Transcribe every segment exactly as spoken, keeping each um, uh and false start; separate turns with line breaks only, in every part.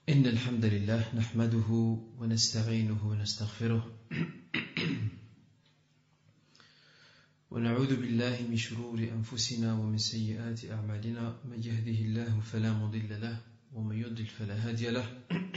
إن الحمد لله نحمده ونستعينه ونستغفره ونعوذ بالله من شرور أنفسنا ومن سيئات أعمالنا من يهده الله فلا مضل له ومن يضلل فلا هادي له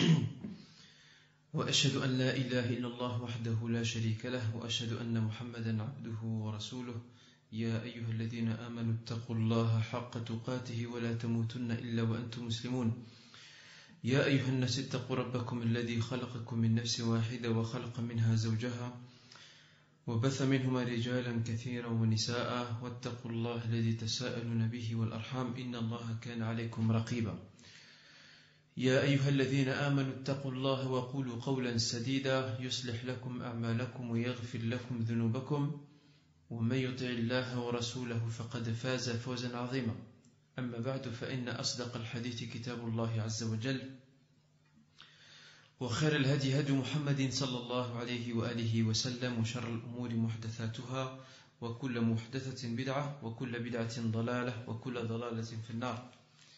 وأشهد أن لا إله إلا الله وحده لا شريك له وأشهد أن محمدا عبده ورسوله يا أيها الذين آمنوا اتقوا الله حق تقاته ولا تموتن إلا وأنتم مسلمون يا أيها الناس اتقوا ربكم الذي خلقكم من نفس واحدة وخلق منها زوجها وبث منهما رجالا كثيرا ونساء واتقوا الله الذي تساءلون به والأرحام إن الله كان عليكم رقيبا يا أيها الذين آمنوا اتقوا الله وقولوا قولا سديدا يصلح لكم أعمالكم ويغفر لكم ذنوبكم ومن يطع الله ورسوله فقد فاز فوزا عظيما أما بعد فإن أصدق الحديث كتاب الله عز وجل وخير الهدي هدي محمد صلى الله عليه وآله وسلم وشر الأمور محدثاتها وكل محدثة بدعة وكل بدعة ضلالة وكل ضلالة في النار.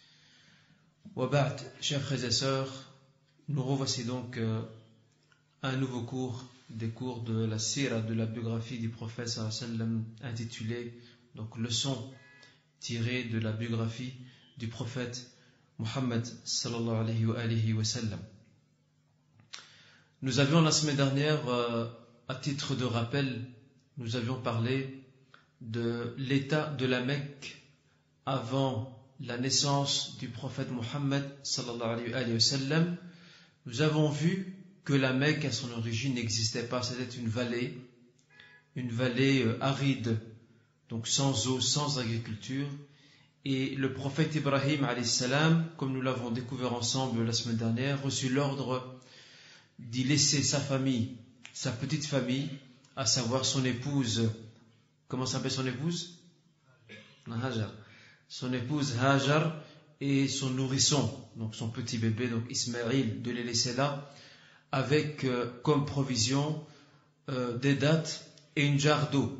وبعد, chers frères et sœurs, nous revoici donc euh, un nouveau cours, des cours de la sira, de la biographie du prophète sallallahu alayhi wa sallam, intitulé donc leçon tiré de la biographie du prophète Muhammad sallallahu alayhi wa, alayhi wa sallam. Nous avions la semaine dernière, euh, à titre de rappel, nous avions parlé de l'état de la Mecque avant la naissance du prophète Muhammad sallallahu alayhi wa sallam. Nous avons vu que la Mecque à son origine n'existait pas, c'était une vallée, une vallée euh, aride, donc sans eau, sans agriculture. Et le prophète Ibrahim alayhi salam, comme nous l'avons découvert ensemble la semaine dernière, reçut l'ordre d'y laisser sa famille, sa petite famille, à savoir son épouse. Comment s'appelle son épouse? Hajar. Son épouse Hajar et son nourrisson, donc son petit bébé, donc Ismaïl, de les laisser là, avec euh, comme provision euh, des dattes et une jarre d'eau.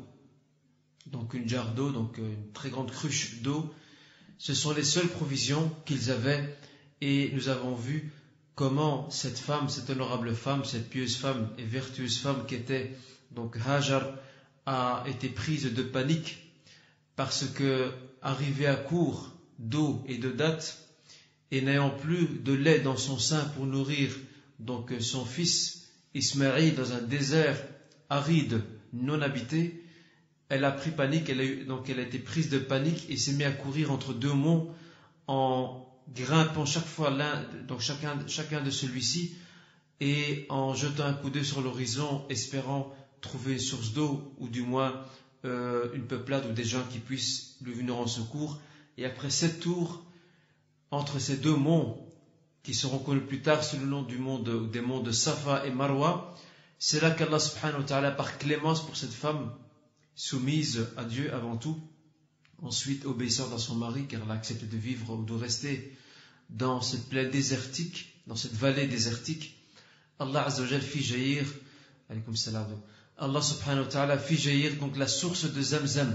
Donc une jarre d'eau, donc une très grande cruche d'eau. Ce sont les seules provisions qu'ils avaient, et nous avons vu comment cette femme, cette honorable femme, cette pieuse femme et vertueuse femme qui était donc Hajar, a été prise de panique parce que, arrivée à court d'eau et de dattes et n'ayant plus de lait dans son sein pour nourrir donc son fils Ismaïl dans un désert aride non habité, elle a pris panique, elle a eu, donc elle a été prise de panique et s'est mise à courir entre deux monts en grimpant chaque fois l'un, donc chacun, chacun de celui-ci, et en jetant un coup d'œil sur l'horizon, espérant trouver une source d'eau ou du moins euh, une peuplade ou des gens qui puissent lui venir en secours. Et après sept tours entre ces deux monts qui seront connus plus tard sous le nom du mont de, des monts de Safa et Marwa, c'est là qu'Allah subhanahu wa ta'ala, par clémence pour cette femme soumise à Dieu avant tout, ensuite obéissante à son mari, car elle a accepté de vivre ou de rester dans cette plaine désertique, dans cette vallée désertique, Allah azza wa jal fit jaillir, alaykoum salam, Allah subhanahu wa ta'ala fit jaillir donc la source de Zamzam.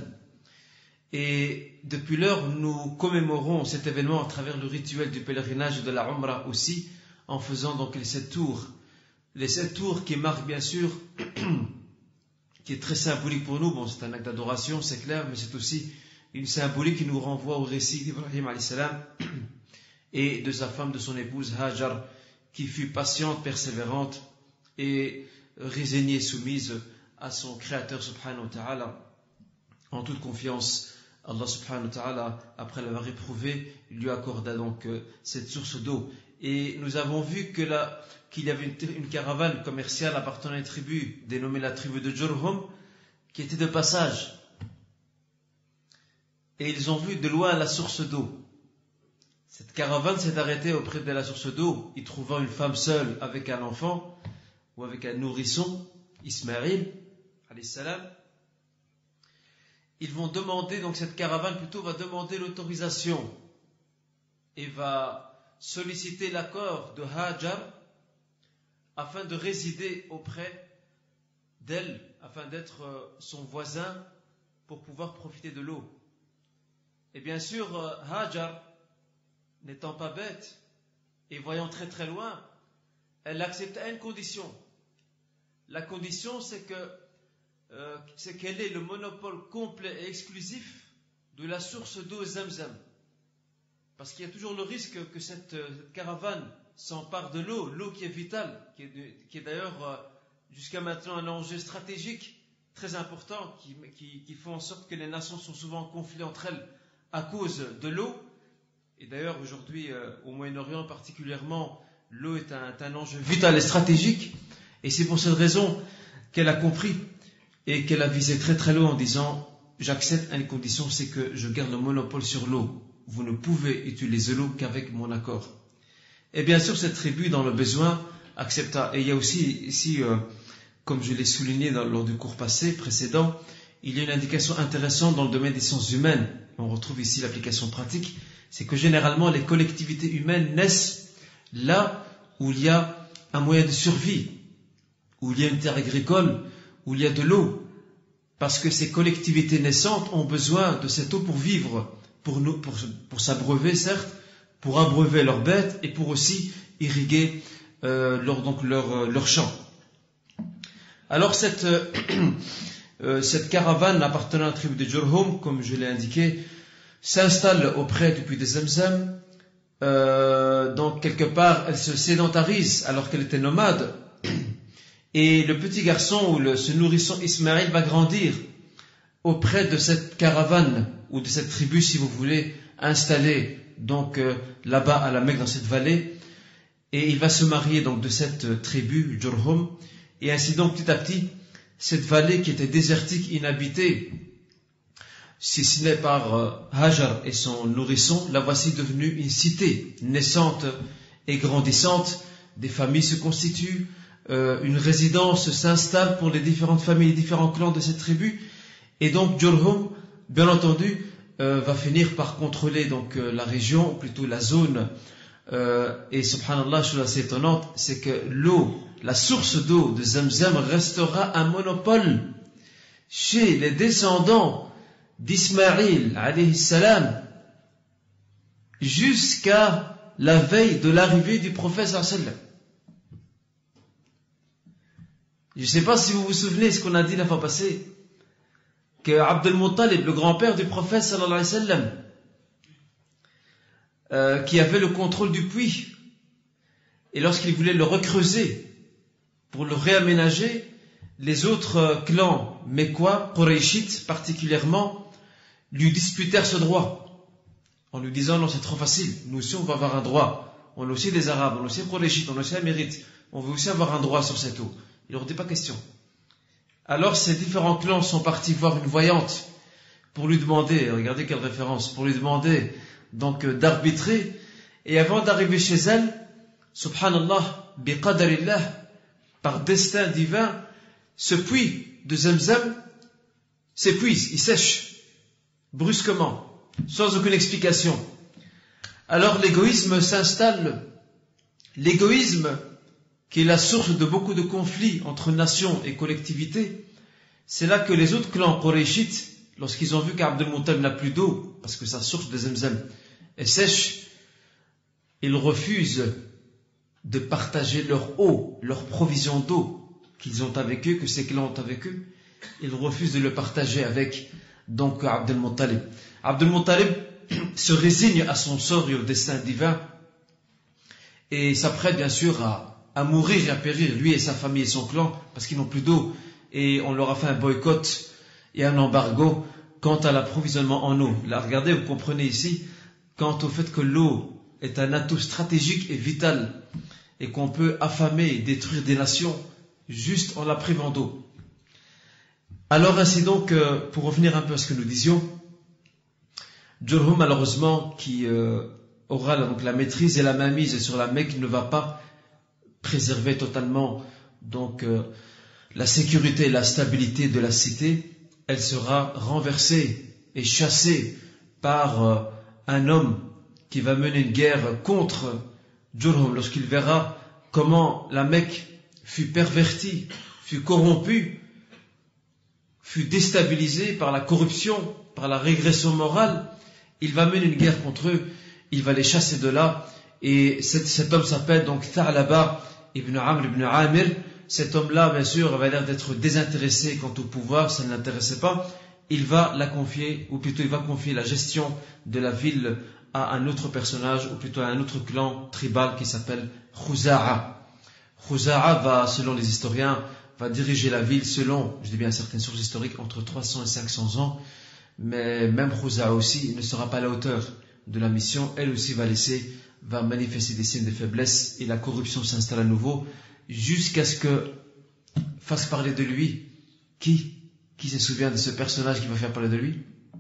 Et depuis lors, nous commémorons cet événement à travers le rituel du pèlerinage de la Umrah aussi, en faisant donc les sept tours. Les sept tours qui marquent bien sûr, qui est très symbolique pour nous. Bon, c'est un acte d'adoration, c'est clair, mais c'est aussi une symbolique qui nous renvoie au récit d'Ibrahim alayhi salam et de sa femme, de son épouse Hajar, qui fut patiente, persévérante et résignée, soumise à son Créateur subhanahu wa ta'ala, en toute confiance. Allah subhanahu wa ta'ala, après l'avoir éprouvé, lui accorda donc euh, cette source d'eau. Et nous avons vu que la, qu'il y avait une, une caravane commerciale appartenant à une tribu, dénommée la tribu de Jurhum, qui était de passage. Et ils ont vu de loin la source d'eau. Cette caravane s'est arrêtée auprès de la source d'eau, y trouvant une femme seule avec un enfant, ou avec un nourrisson, Ismaïl, alayhi salam. Ils vont demander, donc cette caravane plutôt va demander l'autorisation et va solliciter l'accord de Hajar afin de résider auprès d'elle, afin d'être son voisin pour pouvoir profiter de l'eau. Et bien sûr, Hajar, n'étant pas bête, et voyant très très loin, elle accepte à une condition. La condition, c'est que euh, c'est qu'elle ait le monopole complet et exclusif de la source d'eau Zamzam. Parce qu'il y a toujours le risque que cette, euh, cette caravane s'empare de l'eau, l'eau qui est vitale, qui est, de, qui est d'ailleurs euh, jusqu'à maintenant un enjeu stratégique très important, qui, qui, qui fait en sorte que les nations sont souvent en conflit entre elles à cause de l'eau. Et d'ailleurs, aujourd'hui, euh, au Moyen-Orient particulièrement, l'eau est un, un enjeu vital et stratégique. Et c'est pour cette raison qu'elle a compris et qu'elle a visé très très loin en disant « J'accepte à une condition, c'est que je garde le monopole sur l'eau. Vous ne pouvez utiliser l'eau qu'avec mon accord. » Et bien sûr, cette tribu, dans le besoin, accepta. Et il y a aussi ici, euh, comme je l'ai souligné dans, lors du cours passé, précédent, il y a une indication intéressante dans le domaine des sciences humaines. On retrouve ici l'application pratique. C'est que généralement, les collectivités humaines naissent là où il y a un moyen de survie, où il y a une terre agricole, où il y a de l'eau. Parce que ces collectivités naissantes ont besoin de cette eau pour vivre, pour, nous, pour, pour s'abreuver, certes, pour abreuver leurs bêtes et pour aussi irriguer euh, leur, donc leur, leur champ. Alors cette, euh, cette caravane appartenant à la tribu de Jurhum, comme je l'ai indiqué, s'installe auprès du puits de Zamzam. Euh, donc quelque part, elle se sédentarise alors qu'elle était nomade. Et le petit garçon ou le, ce nourrisson Ismaël va grandir auprès de cette caravane ou de cette tribu, si vous voulez, installée donc euh, là-bas à la Mecque, dans cette vallée. Et il va se marier donc de cette tribu, Jurhum. Et ainsi donc petit à petit, cette vallée qui était désertique, inhabitée, si ce n'est par euh, Hajar et son nourrisson, la voici devenue une cité naissante et grandissante. Des familles se constituent, euh, une résidence s'installe pour les différentes familles, les différents clans de cette tribu. Et donc Jurhum, bien entendu, euh, va finir par contrôler donc euh, la région, ou plutôt la zone. Euh, et subhanallah, chose assez étonnante, c'est que l'eau, la source d'eau de Zamzam restera un monopole chez les descendants d'Ismaïl alayhi salam jusqu'à la veille de l'arrivée du prophète sallallahu alayhi wa sallam. Je ne sais pas si vous vous souvenez ce qu'on a dit la fois passée, que Abd al-Muttalib, le grand-père du prophète sallallahu alayhi wa sallam, euh, qui avait le contrôle du puits, et lorsqu'il voulait le recreuser pour le réaménager, les autres clans mécois, Qurayshites particulièrement, lui disputèrent ce droit, en lui disant non, c'est trop facile, nous aussi on va avoir un droit, on est aussi des Arabes, on est aussi Qurayshites, on est aussi Amérites, on veut aussi avoir un droit sur cette eau. Il leur dit pas question. Alors ces différents clans sont partis voir une voyante pour lui demander, regardez quelle référence, pour lui demander donc euh, d'arbitrer, et avant d'arriver chez elle, subhanallah, biqadarillah, par destin divin, ce puits de Zamzam s'épuise, il sèche brusquement, sans aucune explication. Alors l'égoïsme s'installe, l'égoïsme qui est la source de beaucoup de conflits entre nations et collectivités. C'est là que les autres clans Qurayshites, lorsqu'ils ont vu qu'Abd al-Muttalib n'a plus d'eau, parce que sa source de Zamzam est sèche, ils refusent de partager leur eau, leur provision d'eau qu'ils ont avec eux, que ces clans ont avec eux. Ils refusent de le partager avec donc Abd al-Muttalib. Abd al-Muttalib se résigne à son sort et au destin divin et s'apprête bien sûr à à mourir et à périr, lui et sa famille et son clan, parce qu'ils n'ont plus d'eau, et on leur a fait un boycott et un embargo quant à l'approvisionnement en eau. Là, regardez, vous comprenez ici, quant au fait que l'eau est un atout stratégique et vital, et qu'on peut affamer et détruire des nations juste en la privant d'eau. Alors ainsi donc, pour revenir un peu à ce que nous disions, Jurhum, malheureusement, qui euh, aura donc la maîtrise et la mainmise sur la Mecque, ne va pas préserver totalement donc euh, la sécurité et la stabilité de la cité. Elle sera renversée et chassée par euh, un homme qui va mener une guerre contre Jurhum lorsqu'il verra comment la Mecque fut pervertie, fut corrompue, fut déstabilisée par la corruption, par la régression morale. Il va mener une guerre contre eux, il va les chasser de là et cet, cet homme s'appelle donc Tha'laba ibn Amr ibn Amir. Cet homme-là, bien sûr, avait l'air d'être désintéressé quant au pouvoir, ça ne l'intéressait pas. Il va la confier, ou plutôt il va confier la gestion de la ville à un autre personnage, ou plutôt à un autre clan tribal qui s'appelle Khuza'a. Khuza'a va, selon les historiens, va diriger la ville selon, je dis bien certaines sources historiques, entre trois cents et cinq cents ans. Mais même Khuza'a aussi ne sera pas à la hauteur de la mission. Elle aussi va laisser, va manifester des signes de faiblesse et la corruption s'installe à nouveau jusqu'à ce que fasse parler de lui. Qui Qui se souvient de ce personnage qui va faire parler de lui?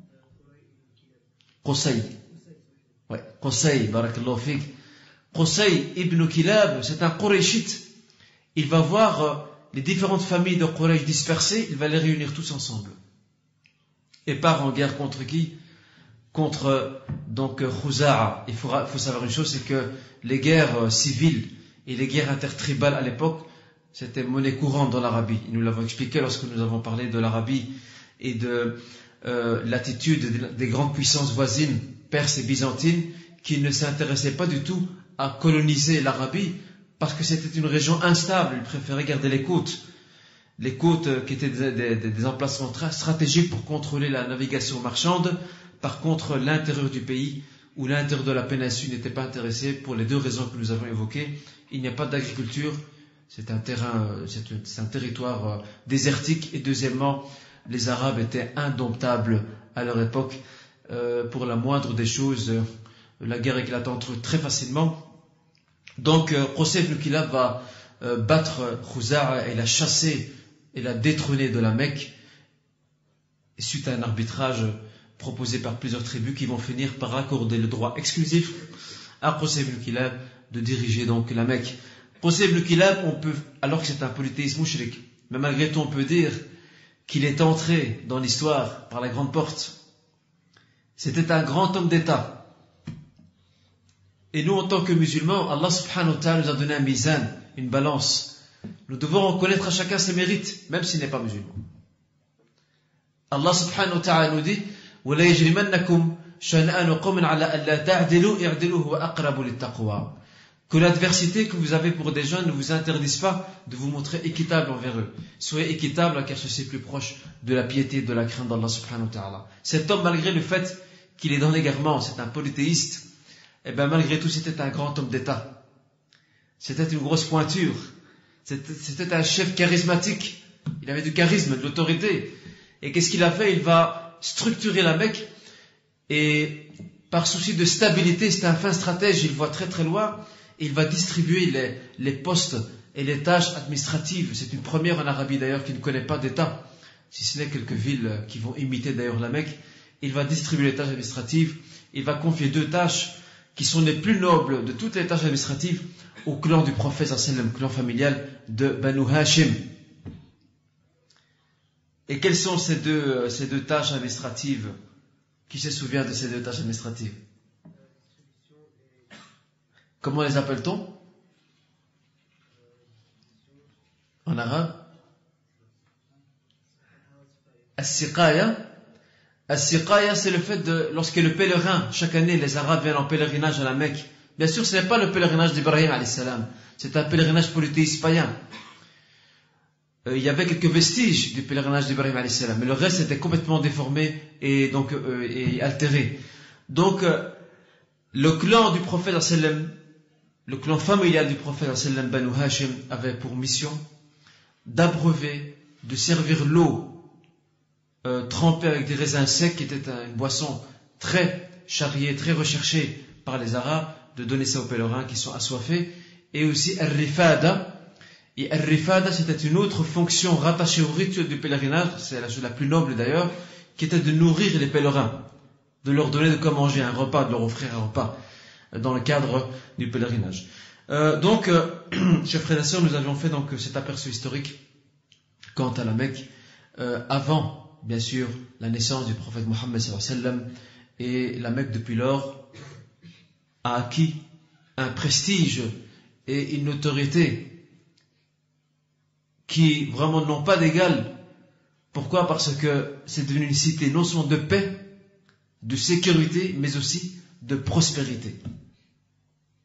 Qusay. Ouais, Qusay, barakallahu fik. Qusay ibn Kilab, c'est un Qurayshite. Il va voir les différentes familles de Quraysh dispersées, il va les réunir tous ensemble. Et part en guerre contre qui? Contre donc Khuza'a. Il faut, faut savoir une chose, c'est que les guerres civiles et les guerres intertribales à l'époque, c'était monnaie courante dans l'Arabie. Nous l'avons expliqué lorsque nous avons parlé de l'Arabie et de euh, l'attitude des grandes puissances voisines, perses et byzantines, qui ne s'intéressaient pas du tout à coloniser l'Arabie parce que c'était une région instable. Ils préféraient garder les côtes. Les côtes qui étaient des, des, des emplacements très stratégiques pour contrôler la navigation marchande. Par contre, l'intérieur du pays ou l'intérieur de la péninsule n'était pas intéressé pour les deux raisons que nous avons évoquées. Il n'y a pas d'agriculture, c'est un terrain, c'est un territoire euh, désertique, et deuxièmement, les Arabes étaient indomptables à leur époque. Euh, pour la moindre des choses, euh, la guerre éclate entre eux très facilement. Donc, Qusay ibn Kilab va euh, battre Khuza'a et la chasser et la détrôner de la Mecque, suite à un arbitrage proposé par plusieurs tribus qui vont finir par accorder le droit exclusif à Qusay ibn Kilab de diriger donc la Mecque. Qusay ibn Kilab, on peut, alors que c'est un polythéisme mouchrik, mais malgré tout on peut dire qu'il est entré dans l'histoire par la grande porte. C'était un grand homme d'État. Et nous, en tant que musulmans, Allah subhanahu wa ta'ala nous a donné un mizan, une balance. Nous devons reconnaître à chacun ses mérites, même s'il n'est pas musulman. Allah subhanahu wa ta'ala nous dit وَلَا يَجْرِمَنَّكُمْ شَنَآنُ قَوْمٍ عَلَىٰ أَلَّا تَعْدِلُوا اعْدِلُوا هُوَ أَقْرَبُ لِلتَّقْوَىٰ. Que l'adversité que vous avez pour des gens ne vous interdise pas de vous montrer équitable envers eux. Soyez équitable car ceci est plus proche de la piété et de la crainte d'Allah subhanahu wa ta'ala. Cet homme, malgré le fait qu'il est dans l'égarement, c'est un polythéiste, et bien malgré tout c'était un grand homme d'État. C'était une grosse pointure. C'était, c'était un chef charismatique. Il avait du charisme, de l'autorité. Et qu'est-ce qu'il a fait? Il va structurer la Mecque et par souci de stabilité, c'est un fin stratège, il voit très très loin. Il va distribuer les, les postes et les tâches administratives. C'est une première en Arabie d'ailleurs qui ne connaît pas d'État, si ce n'est quelques villes qui vont imiter d'ailleurs la Mecque. Il va distribuer les tâches administratives. Il va confier deux tâches qui sont les plus nobles de toutes les tâches administratives au clan du prophète, le clan familial de Banu Hashim. Et quelles sont ces deux, ces deux tâches administratives? Qui se souvient de ces deux tâches administratives? Comment les appelle-t-on en arabe? As-siqaya. As-siqaya, c'est le fait de, lorsque le pèlerin, chaque année, les Arabes viennent en pèlerinage à la Mecque. Bien sûr, ce n'est pas le pèlerinage d'Ibrahim alayhi salam, c'est un pèlerinage polythéiste païen. Euh, il y avait quelques vestiges du pèlerinage d'Ibrahim alayhi salam, mais le reste était complètement déformé et donc euh, et altéré. Donc, euh, le clan du prophète sallam, le clan familial du prophète sallam, Banu Hashim, avait pour mission d'abreuver, de servir l'eau euh, trempée avec des raisins secs, qui était une boisson très charriée, très recherchée par les Arabes, de donner ça aux pèlerins qui sont assoiffés, et aussi al-rifada. Et al-rifada, c'était une autre fonction rattachée au rituel du pèlerinage, c'est la chose la plus noble d'ailleurs, qui était de nourrir les pèlerins, de leur donner de quoi manger, un repas, de leur offrir un repas dans le cadre du pèlerinage. Euh, donc, euh, chers frères et sœurs, nous avions fait donc cet aperçu historique quant à la Mecque, euh, avant, bien sûr, la naissance du prophète Mohammed sallallahu alayhi wa sallam, et la Mecque depuis lors a acquis un prestige et une notoriété qui vraiment n'ont pas d'égal. Pourquoi? Parce que c'est devenu une cité non seulement de paix, de sécurité, mais aussi de prospérité.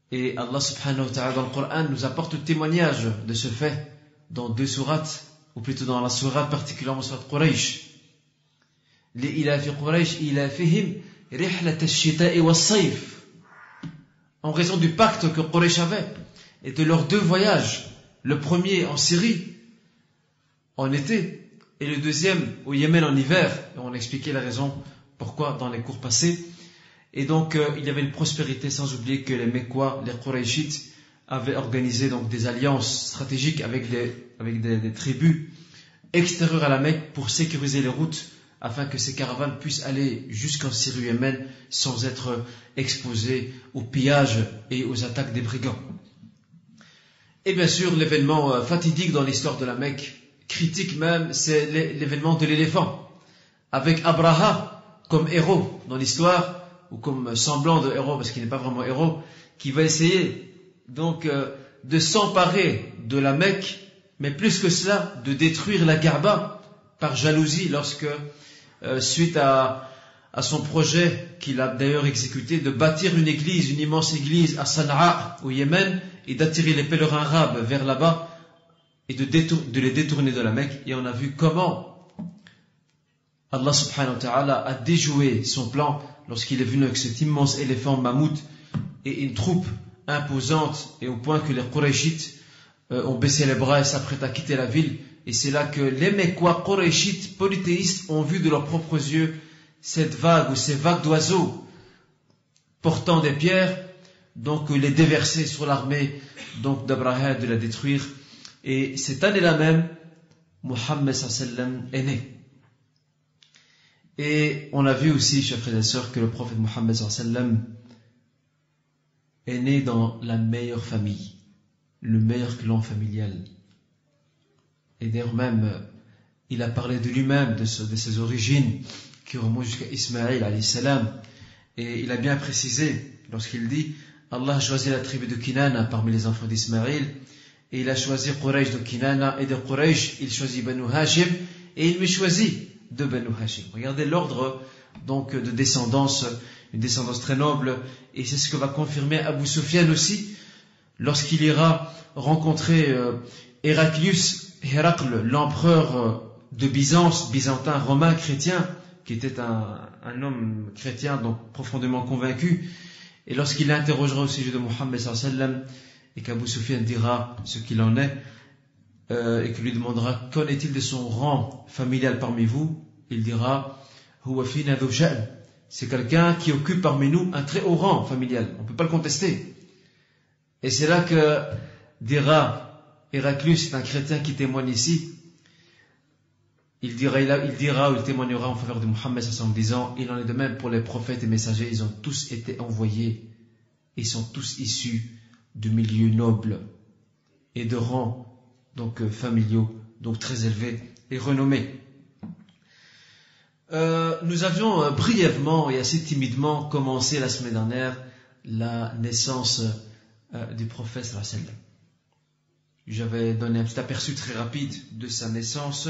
Et Allah subhanahu wa ta'ala dans le Coran nous apporte le témoignage de ce fait dans deux sourates, ou plutôt dans la sourate particulièrement sourate Quraysh. لإلاف قريش إلافهم رحلة الشتاء والصيف. En raison du pacte que Quraysh avait et de leurs deux voyages, le premier en Syrie en été et le deuxième au Yémen en hiver. Et on a expliqué la raison pourquoi dans les cours passés. Et donc euh, il y avait une prospérité, sans oublier que les Mecquois, les Qurayshites avaient organisé donc des alliances stratégiques avec, les, avec des, des tribus extérieures à la Mecque pour sécuriser les routes afin que ces caravanes puissent aller jusqu'en Syrie et Yémen sans être exposées au pillage et aux attaques des brigands. Et bien sûr, l'événement fatidique dans l'histoire de la Mecque, critique même, c'est l'événement de l'éléphant, avec Abraha comme héros dans l'histoire, ou comme semblant de héros, parce qu'il n'est pas vraiment héros, qui va essayer donc euh, de s'emparer de la Mecque, mais plus que cela, de détruire la Kaaba par jalousie lorsque Euh, suite à, à son projet qu'il a d'ailleurs exécuté de bâtir une église, une immense église à Sana'a au Yémen et d'attirer les pèlerins arabes vers là-bas et de, détour, de les détourner de la Mecque. Et on a vu comment Allah subhanahu wa ta'ala a déjoué son plan lorsqu'il est venu avec cet immense éléphant mammouth et une troupe imposante et au point que les Qurayshites euh, ont baissé les bras et s'apprêtent à quitter la ville. Et c'est là que les Mecquois Qurayshites polythéistes ont vu de leurs propres yeux cette vague ou ces vagues d'oiseaux portant des pierres, donc les déverser sur l'armée donc d'Abraha, de la détruire. Et cette année-là même, Muhammad sallallahu alayhi wa sallam est né. Et on a vu aussi, chers frères et sœurs, que le prophète Muhammad sallallahu alayhi wa sallam est né dans la meilleure famille, le meilleur clan familial. Et d'ailleurs même, il a parlé de lui-même, de, ce, de ses origines, qui remontent jusqu'à Ismaïl alayhi salam. Et il a bien précisé, lorsqu'il dit, Allah a choisi la tribu de Kinana parmi les enfants d'Ismaïl, et il a choisi Quraysh de Kinana, et de Quraysh, il choisit Banu Hashim, et il me choisit de Banu Hashim. Regardez l'ordre donc de descendance, une descendance très noble, et c'est ce que va confirmer Abu Sufyan aussi, lorsqu'il ira rencontrer euh, Héraclius, Héracle, l'empereur de Byzance, byzantin, romain, chrétien, qui était un, un homme chrétien, donc profondément convaincu, et lorsqu'il l'interrogera au sujet de Muhammad sallallahu alayhi wa sallam, et qu'Abu Sufyan dira ce qu'il en est, euh, et qu'il lui demandera qu'en est-il de son rang familial parmi vous, il dira Huwa fina dhu sha'n. C'est quelqu'un qui occupe parmi nous un très haut rang familial, on ne peut pas le contester. Et c'est là que dira Héraclius, c'est un chrétien qui témoigne ici. Il dira, il dira ou il témoignera en faveur de Muhammad en disant, il en est de même pour les prophètes et messagers, ils ont tous été envoyés, ils sont tous issus de milieux nobles et de rangs donc euh, familiaux, donc très élevés et renommés. Euh, nous avions euh, brièvement et assez timidement commencé la semaine dernière la naissance euh, du prophète sallallahu alayhi wa sallam. J'avais donné un petit aperçu très rapide de sa naissance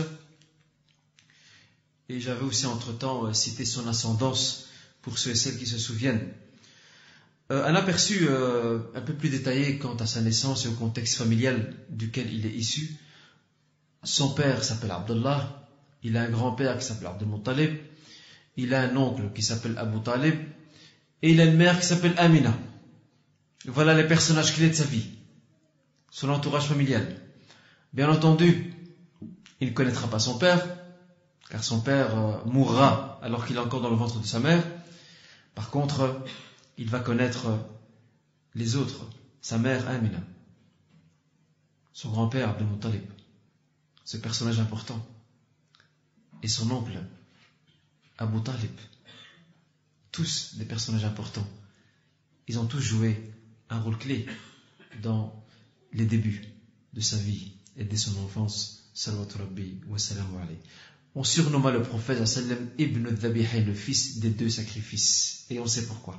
et j'avais aussi entre-temps cité son ascendance pour ceux et celles qui se souviennent. Euh, un aperçu euh, un peu plus détaillé quant à sa naissance et au contexte familial duquel il est issu. Son père s'appelle Abdullah, il a un grand-père qui s'appelle Abdul Muttalib, il a un oncle qui s'appelle Abu Talib et il a une mère qui s'appelle Amina. Voilà les personnages clés de sa vie. Son entourage familial. Bien entendu, il ne connaîtra pas son père, car son père euh, mourra alors qu'il est encore dans le ventre de sa mère. Par contre, il va connaître euh, les autres, sa mère Amina, son grand-père Abdul Muttalib, ce personnage important, et son oncle Abu Talib, tous des personnages importants. Ils ont tous joué un rôle clé dans les débuts de sa vie et de son enfance, salawatu rabbi wa salamu alayhi. On surnomma le prophète sallam Ibn al-Dhabihayn, le fils des deux sacrifices, et on sait pourquoi.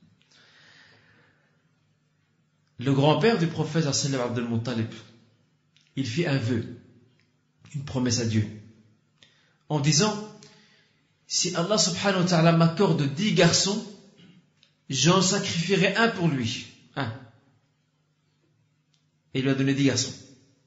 Le grand-père du prophète sallam Abdul Muttalib, il fit un vœu, une promesse à Dieu, en disant, si Allah subhanahu wa ta'ala m'accorde dix garçons, j'en sacrifierai un pour lui, un. et il lui a donné dix garçons.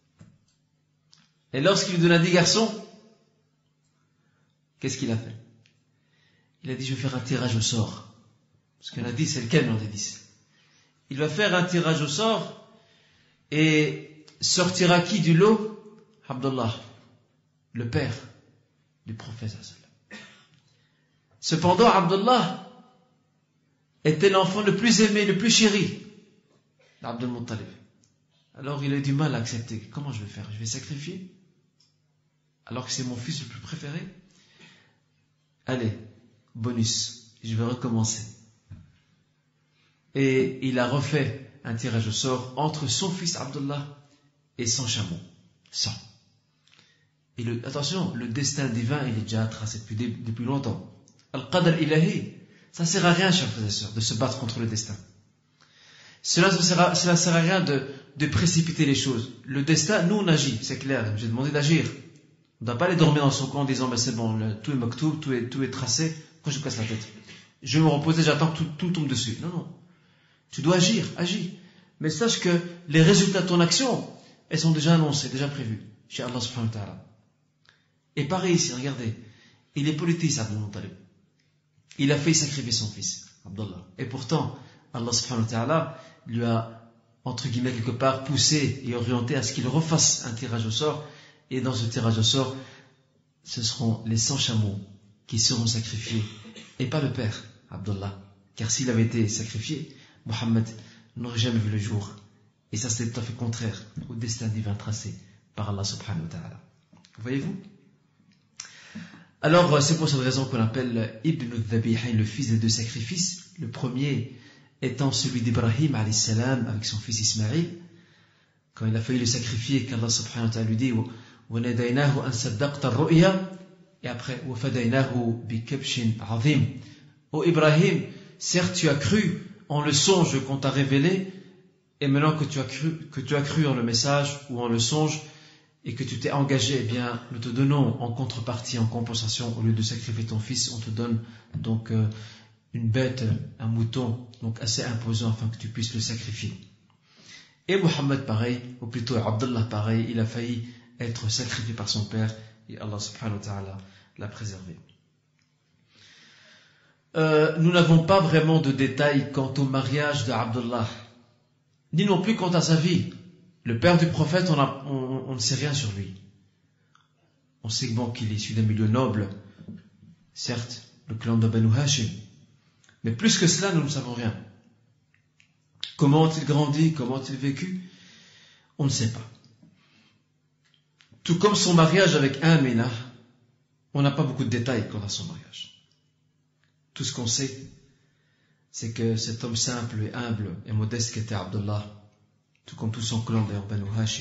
Et lorsqu'il lui donna dix garçons, qu'est-ce qu'il a fait? Il a dit, je vais faire un tirage au sort. Parce qu'il y en a dix, c'est lequel, on a dix. Il va faire un tirage au sort, et sortira qui du lot? Abdullah, le père du prophète. Cependant, Abdullah était l'enfant le plus aimé, le plus chéri d'Abdul Muttalib. Alors il a eu du mal à accepter. Comment je vais faire? Je vais sacrifier alors que c'est mon fils le plus préféré? Allez, bonus, je vais recommencer. Et il a refait un tirage au sort entre son fils Abdullah et son chameau. cent. Et le, attention, le destin divin, il est déjà tracé depuis, depuis longtemps. Al-Qadr ilahi, ça ne sert à rien, chers frères et sœurs, de se battre contre le destin. Cela ne sert, sert à rien de, de précipiter les choses. Le destin, nous on agit, c'est clair. J'ai demandé d'agir. On ne doit pas aller dormir dans son coin en disant, mais c'est bon, le, tout est maktoub, tout est, tout est tracé, quand je me casse la tête. Je vais me reposer, j'attends que tout, tout tombe dessus. Non, non. Tu dois agir, agis. Mais sache que les résultats de ton action, elles sont déjà annoncées, déjà prévues, chez Allah subhanahu wa ta'ala. Et pareil ici, regardez, il est polythéiste, Abdul Muttalib. Il a fait sacrifier son fils, Abdullah. Et pourtant, Allah subhanahu wa ta'ala lui a, entre guillemets, quelque part, poussé et orienté à ce qu'il refasse un tirage au sort. Et dans ce tirage au sort, ce seront les cent chameaux qui seront sacrifiés, et pas le père, Abdullah. Car s'il avait été sacrifié, Mohammed n'aurait jamais vu le jour. Et ça, c'est tout à fait contraire au destin divin tracé par Allah subhanahu wa ta'ala. Voyez-vous? Alors, c'est pour cette raison qu'on appelle Ibn al-Dhabihayn, le fils des deux sacrifices. Le premier étant celui d'Ibrahim, alayhi salam, avec son fils Ismaïl. Quand il a failli le sacrifier, qu'Allah subhanahu wa ta'ala lui dit, وَنَدَيْنَاهُ أَنْ صَدَّقْتَ الرُّؤْيَا, et après, وَفَدَيْنَاهُ بِكَبْشٍ عَظِيمٍ. Ô Ibrahim, certes tu as cru en le songe qu'on t'a révélé, et maintenant que tu as cru, que tu as cru en le message ou en le songe, et que tu t'es engagé, eh bien, nous te donnons en contrepartie, en compensation, au lieu de sacrifier ton fils, on te donne donc euh, une bête, un mouton, donc assez imposant afin que tu puisses le sacrifier. Et Mohammed pareil, ou plutôt Abdullah pareil, il a failli être sacrifié par son père, et Allah subhanahu wa ta'ala l'a préservé. Euh, nous n'avons pas vraiment de détails quant au mariage de Abdullah, ni non plus quant à sa vie. Le père du prophète, on, a, on, on ne sait rien sur lui. On sait bon, qu'il est issu d'un milieu noble, certes, le clan de Banu Hashim, mais plus que cela, nous ne savons rien. Comment a-t-il grandi, comment a-t-il vécu? On ne sait pas. Tout comme son mariage avec Amina, on n'a pas beaucoup de détails quant à son mariage. Tout ce qu'on sait, c'est que cet homme simple et humble et modeste qu'était Abdullah, tout comme tout son clan d'ailleurs Banu Hashim,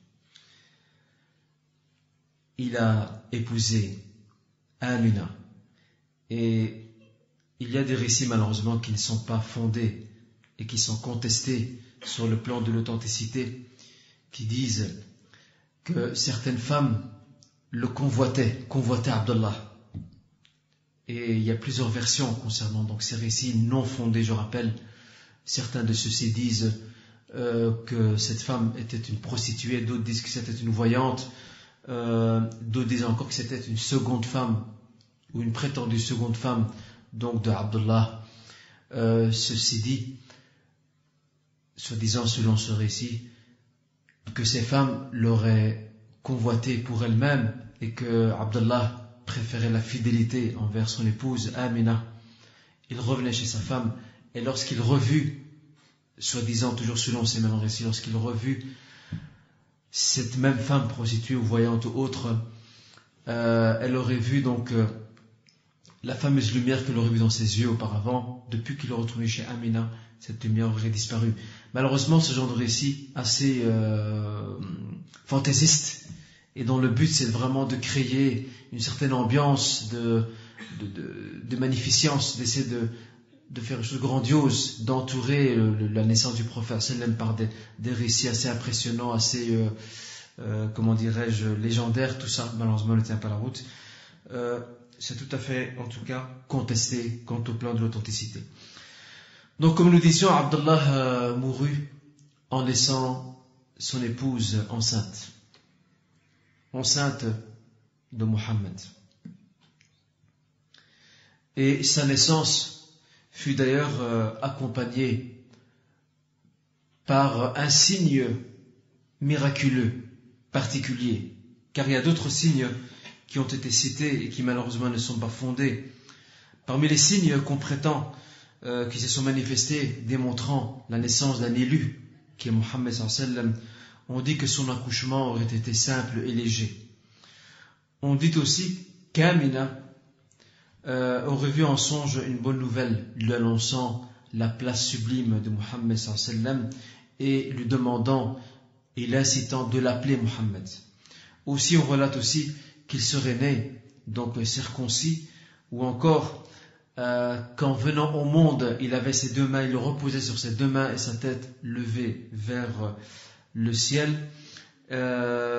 il a épousé Amina. Et il y a des récits malheureusement qui ne sont pas fondés et qui sont contestés sur le plan de l'authenticité, qui disent que certaines femmes le convoitaient, convoitaient Abdullah. Et il y a plusieurs versions concernant donc ces récits non fondés, je rappelle. Certains de ceux-ci disent euh, que cette femme était une prostituée, d'autres disent que c'était une voyante, euh, d'autres disent encore que c'était une seconde femme, ou une prétendue seconde femme, donc de Abdullah. Euh, ceci dit, soi-disant selon ce récit, que ces femmes l'auraient convoité pour elles-mêmes et que Abdullah préférait la fidélité envers son épouse Amina. Il revenait chez sa femme et lorsqu'il revut, soi-disant toujours selon ces mêmes récits, lorsqu'il revut cette même femme prostituée ou voyante ou autre, euh, elle aurait vu donc euh, la fameuse lumière qu'elle aurait vue dans ses yeux auparavant. Depuis qu'il est retourné chez Amina, cette lumière aurait disparu. Malheureusement, ce genre de récit assez euh, fantaisiste, et dont le but c'est vraiment de créer une certaine ambiance de, de, de, de magnificence, d'essayer de, de faire une chose grandiose, d'entourer le, le, la naissance du prophète sallam par des, des récits assez impressionnants, assez, euh, euh, comment dirais-je, légendaires. Tout ça, malheureusement, ne tient pas la route. Euh, c'est tout à fait, en tout cas, contesté quant au plan de l'authenticité. Donc, comme nous disions, Abdullah euh, mourut en laissant son épouse enceinte, enceinte de Mohammed. Et sa naissance fut d'ailleurs euh, accompagnée par un signe miraculeux, particulier, car il y a d'autres signes qui ont été cités et qui malheureusement ne sont pas fondés. Parmi les signes qu'on prétend euh, qui se sont manifestés démontrant la naissance d'un élu, qui est Mohammed sallallahu alayhi wa sallam, on dit que son accouchement aurait été simple et léger. On dit aussi qu'Amina euh, aurait vu en songe une bonne nouvelle, lui annonçant la place sublime de Mohammed sallallahu alayhi wa sallam et lui demandant et l'incitant de l'appeler Mohammed. Aussi, on relate aussi qu'il serait né, donc circoncis, ou encore euh, qu'en venant au monde, il avait ses deux mains, il le reposait sur ses deux mains et sa tête levée vers le ciel, euh,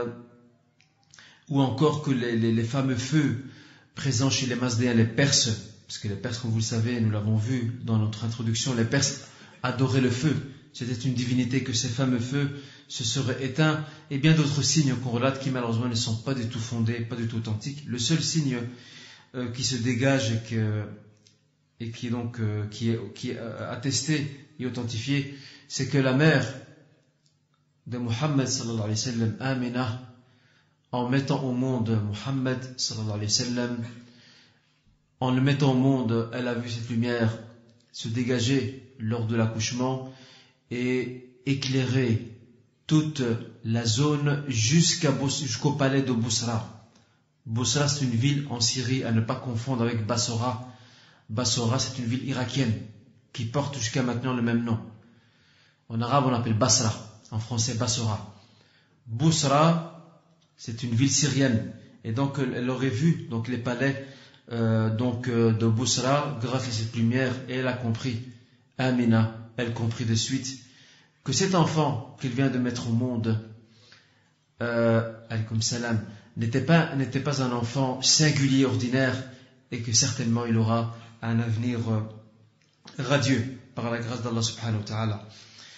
ou encore que les, les, les fameux feux présents chez les Mazdéens, les Perses, parce que les Perses, comme vous le savez, nous l'avons vu dans notre introduction, les Perses adoraient le feu. C'était une divinité que ces fameux feux se seraient éteints, et bien d'autres signes qu'on relate qui malheureusement ne sont pas du tout fondés, pas du tout authentiques. Le seul signe euh, qui se dégage et, que, et qui est donc euh, qui est, qui est euh, attesté et authentifié, c'est que la mère de Mohammed sallallahu alayhi wa sallam, Amina, en mettant au monde Mohammed sallallahu alayhi wa sallam, en le mettant au monde, elle a vu cette lumière se dégager lors de l'accouchement et éclairer toute la zone jusqu'à, jusqu'au palais de Bousra. Bousra, c'est une ville en Syrie, à ne pas confondre avec Bassora. Bassora, c'est une ville irakienne qui porte jusqu'à maintenant le même nom. En arabe, on l'appelle Basra. En français, Bassora. Bousra, c'est une ville syrienne. Et donc, elle aurait vu donc, les palais euh, donc, euh, de Bousra grâce à cette lumière. Et elle a compris. Amina, elle comprit de suite que cet enfant qu'il vient de mettre au monde, euh, alaykoum salam, n'était pas, n'était pas un enfant singulier, ordinaire, et que certainement il aura un avenir euh, radieux par la grâce d'Allah subhanahu wa ta'ala.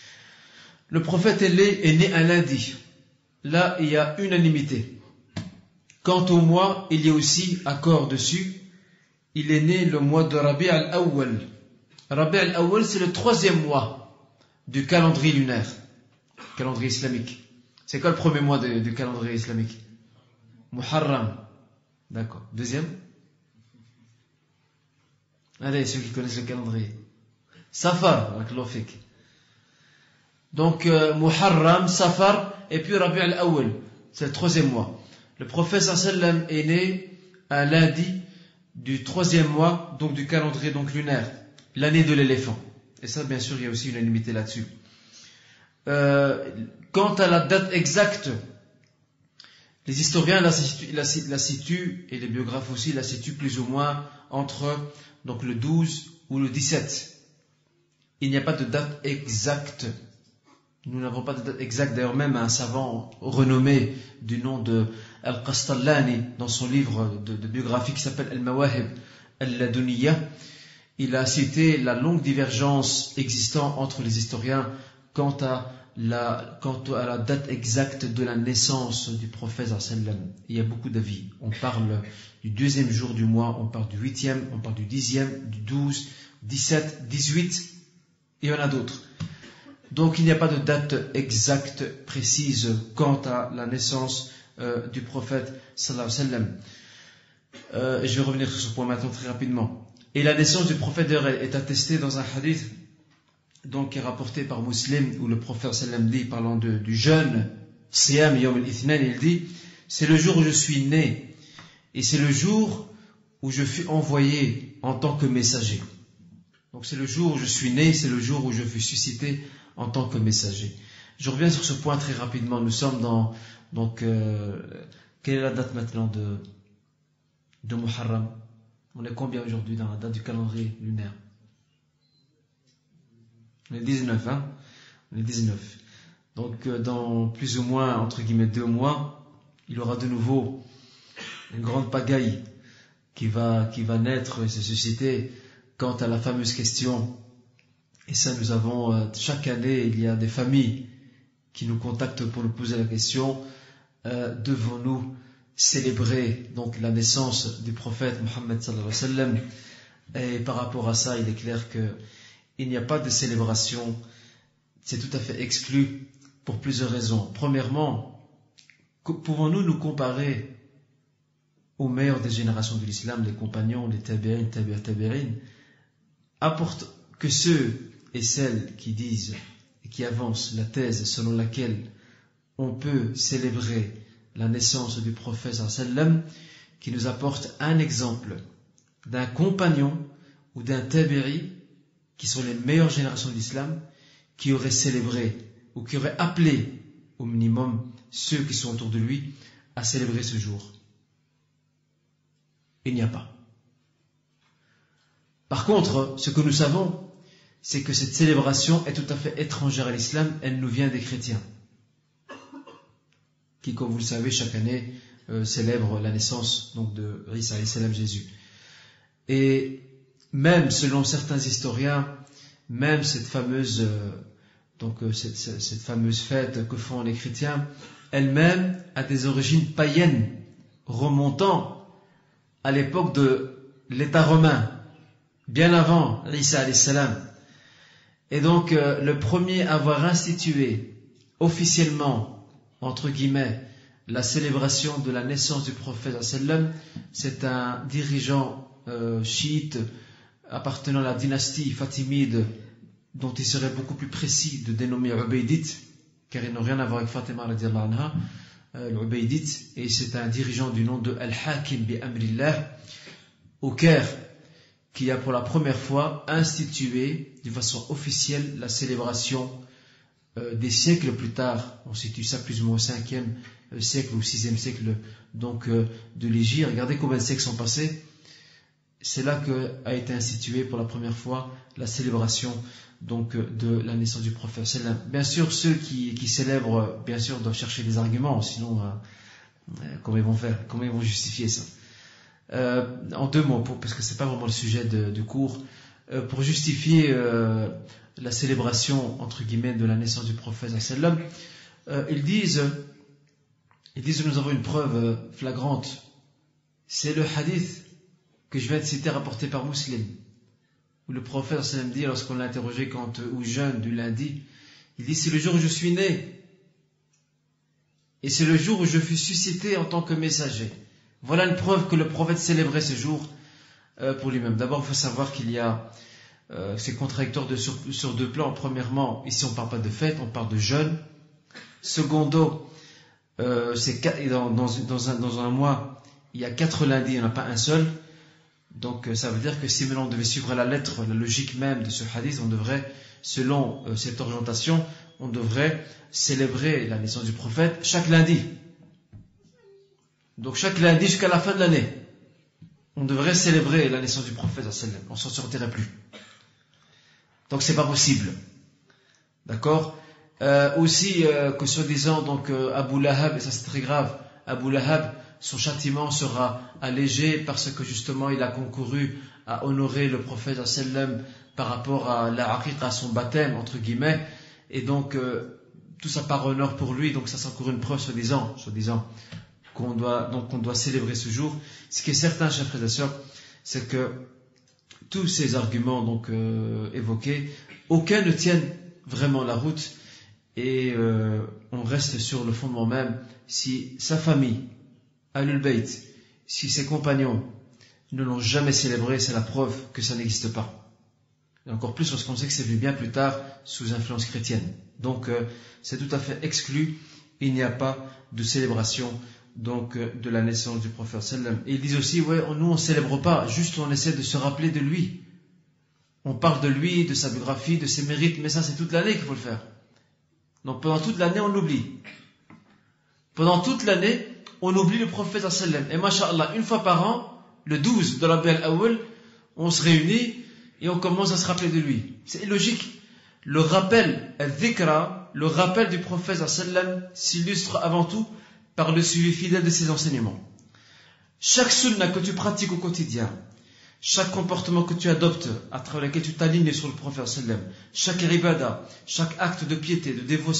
Le prophète est né, est né un lundi. Là, il y a unanimité. Quant au mois, il y a aussi accord dessus. Il est né le mois de Rabi' al-Awwal. Rabi' al-Awwal, c'est le troisième mois du calendrier lunaire, calendrier islamique. C'est quoi le premier mois de, du calendrier islamique? Muharram. D'accord. Deuxième? Allez, ceux qui connaissent le calendrier. Safar. Donc, euh, Muharram, Safar, et puis Rabi' al-Awwal. C'est le troisième mois. Le prophète sallallahu alayhi wa sallam est né un lundi du troisième mois, donc du calendrier donc lunaire, l'année de l'éléphant. Et ça, bien sûr, il y a aussi une unanimité là-dessus. Euh, quant à la date exacte, les historiens la situent, la, la situent, et les biographes aussi, la situent plus ou moins entre donc, le douze ou le dix-sept. Il n'y a pas de date exacte. Nous n'avons pas de date exacte. D'ailleurs, même un savant renommé du nom de Al-Qastallani, dans son livre de, de biographie qui s'appelle Al-Mawahib Al-Laduniyya, il a cité la longue divergence existant entre les historiens quant à la, quant à la date exacte de la naissance du prophète sallam. Il y a beaucoup d'avis. On parle du deuxième jour du mois, on parle du huitième, on parle du dixième, du douze, dix-sept, dix-huit, et il y en a d'autres. Donc il n'y a pas de date exacte, précise quant à la naissance euh, du prophète sallallahu alayhi wa sallam. Euh, je vais revenir sur ce point maintenant très rapidement. Et la naissance du prophète est attestée dans un hadith donc, qui est rapporté par Muslim, où le prophète sallam dit, parlant de, du jeûne, Siyam Yawm al-Ithnain, il dit, c'est le jour où je suis né, et c'est le jour où je fus envoyé en tant que messager. Donc c'est le jour où je suis né, c'est le jour où je fus suscité en tant que messager. Je reviens sur ce point très rapidement. Nous sommes dans, donc, euh, quelle est la date maintenant de, de Muharram? On est combien aujourd'hui dans la date du calendrier lunaire? On est dix-neuf, hein? On est dix-neuf. Donc, euh, dans plus ou moins, entre guillemets, deux mois, il y aura de nouveau une grande pagaille qui va, qui va naître et se susciter quant à la fameuse question. Et ça, nous avons, euh, chaque année, il y a des familles qui nous contactent pour nous poser la question, euh, devons-nous célébrer donc la naissance du prophète Mohammed sallallahu alayhi wa sallam? Et par rapport à ça, il est clair que il n'y a pas de célébration, c'est tout à fait exclu pour plusieurs raisons. Premièrement, pouvons-nous nous comparer aux meilleurs des générations de l'islam, les compagnons, les tabi'in, tabi'a tabi'in, apportent que ceux et celles qui disent et qui avancent la thèse selon laquelle on peut célébrer la naissance du prophète sallallahu alayhi wa sallam, qui nous apporte un exemple d'un compagnon ou d'un tabi'i qui sont les meilleures générations de l'islam, qui auraient célébré ou qui auraient appelé au minimum ceux qui sont autour de lui à célébrer ce jour. Il n'y a pas. Par contre, ce que nous savons, c'est que cette célébration est tout à fait étrangère à l'islam, elle nous vient des chrétiens, qui, comme vous le savez, chaque année euh, célèbrent la naissance donc, de Isa alayhi salam, Jésus. Et même selon certains historiens, même cette fameuse, euh, donc, euh, cette, cette, cette fameuse fête que font les chrétiens, elle-même a des origines païennes, remontant à l'époque de l'État romain, bien avant Isa alayhi salam. Et donc, euh, le premier à avoir institué officiellement, entre guillemets, la célébration de la naissance du prophète sallam, c'est un dirigeant euh, chiite appartenant à la dynastie fatimide, dont il serait beaucoup plus précis de dénommer Ubaydite, car ils n'ont rien à voir avec Fatima radiallahu anha, euh, l'Ubaydite, et c'est un dirigeant du nom de Al-Hakim bi Amrillah, au Caire, qui a pour la première fois institué de façon officielle la célébration euh, des siècles plus tard. On situe ça plus ou moins au cinquième siècle ou sixième siècle donc euh, de l'Hégire. Regardez combien de siècles sont passés. C'est là que a été instituée pour la première fois la célébration donc de la naissance du prophète sallam. Bien sûr, ceux qui, qui célèbrent, bien sûr, doivent chercher des arguments, sinon euh, comment ils vont faire, comment ils vont justifier ça. Euh, en deux mots, pour, parce que c'est pas vraiment le sujet de, du cours, euh, pour justifier euh, la célébration entre guillemets de la naissance du prophète sallam, euh, ils disent, ils disent que nous avons une preuve flagrante. C'est le hadith que je viens de citer rapporté par Muslim, où le prophète sallam dit, lorsqu'on l'a interrogé quand ou jeûne du lundi, il dit c'est le jour où je suis né et c'est le jour où je fus suscité en tant que messager. Voilà une preuve que le prophète célébrait ce jour euh, pour lui-même. D'abord, il faut savoir qu'il y a euh, c'est contradictoire de, sur, sur deux plans. Premièrement, ici on ne parle pas de fête, on parle de jeûne. Secondo, euh, c'est dans, dans, dans, un, dans un mois, il y a quatre lundis, il n'y en a pas un seul. Donc ça veut dire que si maintenant on devait suivre la lettre, la logique même de ce hadith, on devrait, selon euh, cette orientation, on devrait célébrer la naissance du prophète chaque lundi. Donc chaque lundi jusqu'à la fin de l'année, on devrait célébrer la naissance du prophète, on s'en sortirait plus. Donc c'est pas possible. D'accord ? euh, Aussi euh, que soi-disant donc euh, Abu Lahab, et ça c'est très grave, Abu Lahab, son châtiment sera allégé parce que justement il a concouru à honorer le prophète sallam par rapport à la aqiqa, à son baptême entre guillemets, et donc euh, tout ça par honneur pour lui. Donc ça c'est encore une preuve soi-disant, soi-disant qu'on doit donc on doit célébrer ce jour. Ce qui est certain, chers frères et sœurs, c'est que tous ces arguments donc euh, évoqués, aucun ne tiennent vraiment la route, et euh, on reste sur le fondement même. Si sa famille, Ahlul Bayt, si ses compagnons ne l'ont jamais célébré, c'est la preuve que ça n'existe pas. Et encore plus lorsqu'on sait que c'est venu bien plus tard sous influence chrétienne. Donc euh, c'est tout à fait exclu, il n'y a pas de célébration donc euh, de la naissance du prophète sallam. Et ils disent aussi, ouais, on, nous on ne célèbre pas, juste on essaie de se rappeler de lui. On parle de lui, de sa biographie, de ses mérites, mais ça c'est toute l'année qu'il faut le faire. Donc pendant toute l'année on l'oublie. Pendant toute l'année, on oublie le prophète sallam. Et masha'Allah, une fois par an, le douze de la Rabi'ul Awwal, on se réunit et on commence à se rappeler de lui. C'est illogique. Le rappel, al-dhikra, le rappel du prophète sallam s'illustre avant tout par le suivi fidèle de ses enseignements. Chaque sunna que tu pratiques au quotidien, chaque comportement que tu adoptes, à travers lequel tu t'alignes sur le prophète sallam, chaque ibada, chaque acte de piété, de dévotion,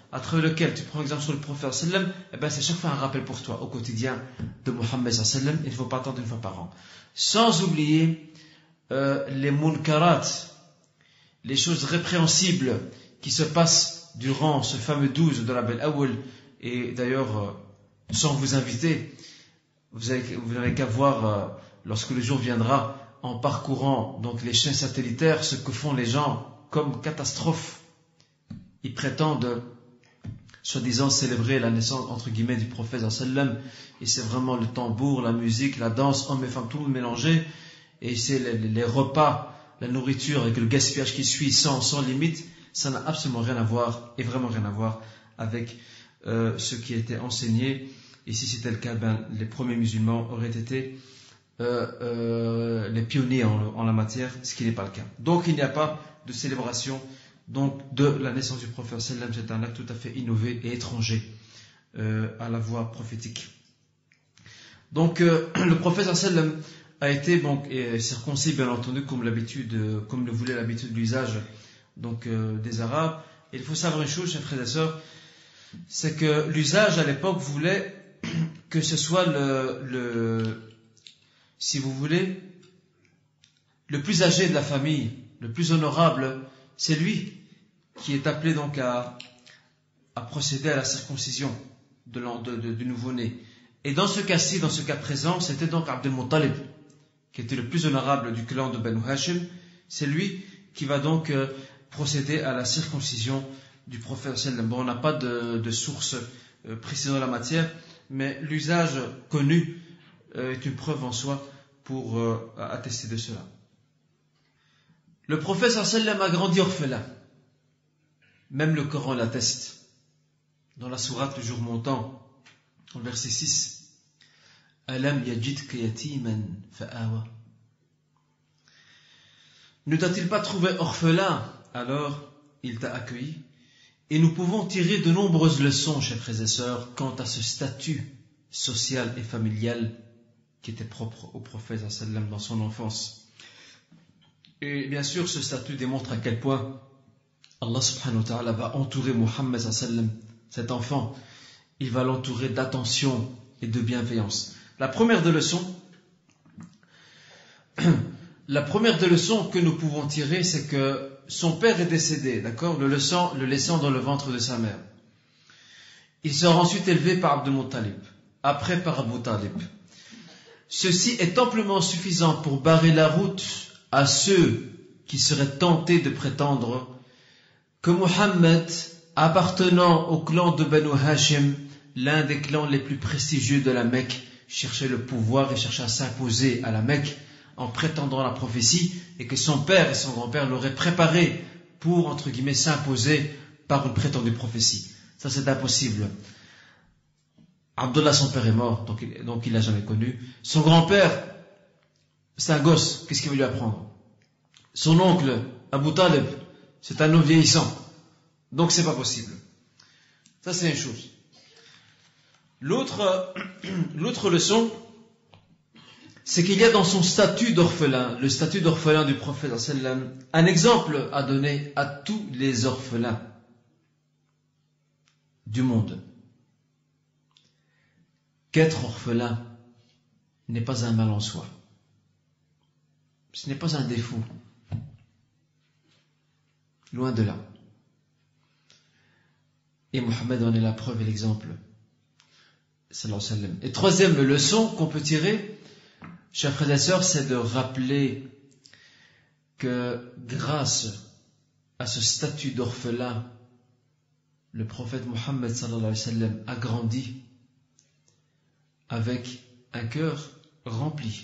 à travers lequel tu prends exemple sur le prophète sallam, eh ben c'est chaque fois un rappel pour toi au quotidien de Muhammad sallam. Il ne faut pas attendre une fois par an. Sans oublier euh, les munkarat, les choses répréhensibles qui se passent durant ce fameux douze de Rabiul Awwal. Et d'ailleurs, euh, sans vous inviter, vous avez, vous n'avez qu'à voir euh, lorsque le jour viendra, en parcourant donc les chaînes satellitaires, ce que font les gens comme catastrophe. Ils prétendent soi-disant célébrer la naissance entre guillemets du prophète sallam, et c'est vraiment le tambour, la musique, la danse, hommes et femmes, tout mélangé, et c'est les, les repas, la nourriture avec le gaspillage qui suit sans, sans limite. Ça n'a absolument rien à voir, et vraiment rien à voir avec euh, ce qui était enseigné. Et si c'était le cas, ben, les premiers musulmans auraient été euh, euh, les pionniers en, en la matière, ce qui n'est pas le cas. Donc il n'y a pas de célébration donc, de la naissance du prophète sallam. C'est un acte tout à fait innové et étranger euh, à la voie prophétique. Donc euh, le prophète sallam a été donc, circoncis, bien entendu, comme l'habitude, comme le voulait l'habitude de l'usage donc, euh, des Arabes. Et il faut savoir une chose, chers frères et sœurs, c'est que l'usage à l'époque voulait que ce soit le, le, si vous voulez, le plus âgé de la famille, le plus honorable, c'est lui qui est appelé donc à, à procéder à la circoncision de, de, de, du nouveau-né. Et dans ce cas-ci, dans ce cas présent, c'était donc Abd al-Muttalib, qui était le plus honorable du clan de Banu Hashim. C'est lui qui va donc euh, procéder à la circoncision du prophète sallam. Bon, on n'a pas de, de source euh, précise dans la matière, mais l'usage connu euh, est une preuve en soi pour euh, attester de cela. Le prophète sallam a grandi orphelin. Même le Coran l'atteste. Dans la sourate Le jour montant, au verset six, Alam yajidka yatiman fa'awa. Ne t'a-t-il pas trouvé orphelin, alors il t'a accueilli? Et nous pouvons tirer de nombreuses leçons, chers frères et sœurs, quant à ce statut social et familial qui était propre au prophète sallam dans son enfance. Et bien sûr, ce statut démontre à quel point Allah subhanahu wa ta'ala va entourer Muhammad sallam, cet enfant. Il va l'entourer d'attention et de bienveillance. La première des leçons, la première des leçons que nous pouvons tirer, c'est que son père est décédé, d'accord, le laissant, le laissant dans le ventre de sa mère. Il sera ensuite élevé par Abd al-Muttalib, après par Abu Talib. Ceci est amplement suffisant pour barrer la route à ceux qui seraient tentés de prétendre que Muhammad, appartenant au clan de Banu Hashim, l'un des clans les plus prestigieux de la Mecque, cherchait le pouvoir et cherchait à s'imposer à la Mecque en prétendant la prophétie, et que son père et son grand-père l'auraient préparé pour, entre guillemets, s'imposer par une prétendue prophétie. Ça, c'est impossible. Abdullah, son père, est mort, donc il, donc il l'a jamais connu. Son grand-père, c'est un gosse, qu'est-ce qu'il va lui apprendre? Son oncle, Abu Talib, c'est un homme vieillissant, donc c'est pas possible. Ça, c'est une chose. L'autre, l'autre leçon, c'est qu'il y a dans son statut d'orphelin, le statut d'orphelin du prophète sallam, un exemple à donner à tous les orphelins du monde. Qu'être orphelin n'est pas un mal en soi. Ce n'est pas un défaut. Loin de là. Et Mohammed en est la preuve et l'exemple. Sallallahu alayhi wa sallam. Et troisième leçon qu'on peut tirer, chers frères et sœurs, c'est de rappeler que grâce à ce statut d'orphelin, le prophète Mohammed sallallahu alayhi wa sallam a grandi avec un cœur rempli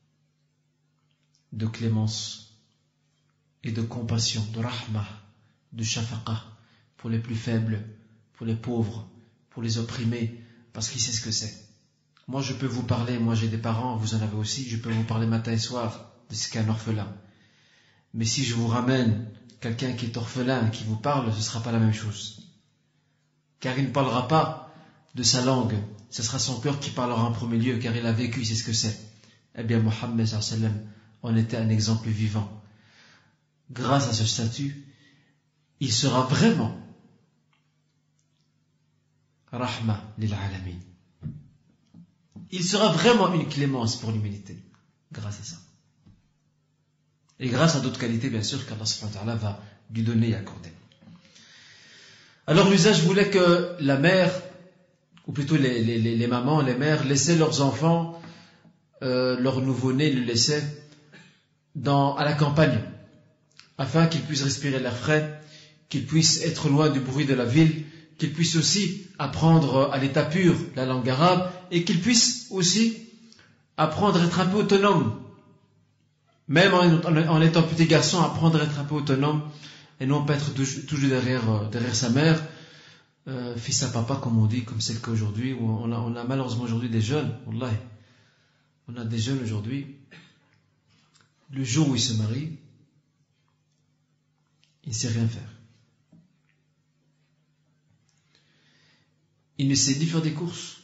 de clémence et de compassion, de rahmah, de shafaqa pour les plus faibles, pour les pauvres, pour les opprimés, parce qu'il sait ce que c'est. Moi je peux vous parler, moi j'ai des parents, vous en avez aussi, je peux vous parler matin et soir de ce qu'est un orphelin. Mais si je vous ramène quelqu'un qui est orphelin, qui vous parle, ce ne sera pas la même chose. Car il ne parlera pas de sa langue, ce sera son cœur qui parlera en premier lieu, car il a vécu, il sait ce que c'est. Eh bien, Mohammed sallallahu alayhi wa sallam en était un exemple vivant. Grâce à ce statut, il sera vraiment rahma lil alamin. Il sera vraiment une clémence pour l'humanité grâce à ça. Et grâce à d'autres qualités, bien sûr, qu'Allah subhanahu wa ta'ala va lui donner et accorder. Alors l'usage voulait que la mère, ou plutôt les, les, les, les mamans, les mères, laissaient leurs enfants, euh, leurs nouveau-nés, les laissaient dans, à la campagne, afin qu'ils puissent respirer l'air frais, qu'ils puissent être loin du bruit de la ville, qu'ils puissent aussi apprendre à l'état pur la langue arabe, et qu'ils puissent aussi apprendre à être un peu autonomes. Même en, en, en étant petit garçon, apprendre à être un peu autonome, et non pas être toujours derrière, derrière sa mère, euh, fils à papa, comme on dit, comme c'est le cas aujourd'hui, où on a, on a malheureusement aujourd'hui des jeunes, wallahi, on a des jeunes aujourd'hui, le jour où ils se marient, il ne sait rien faire. Il ne sait ni faire des courses,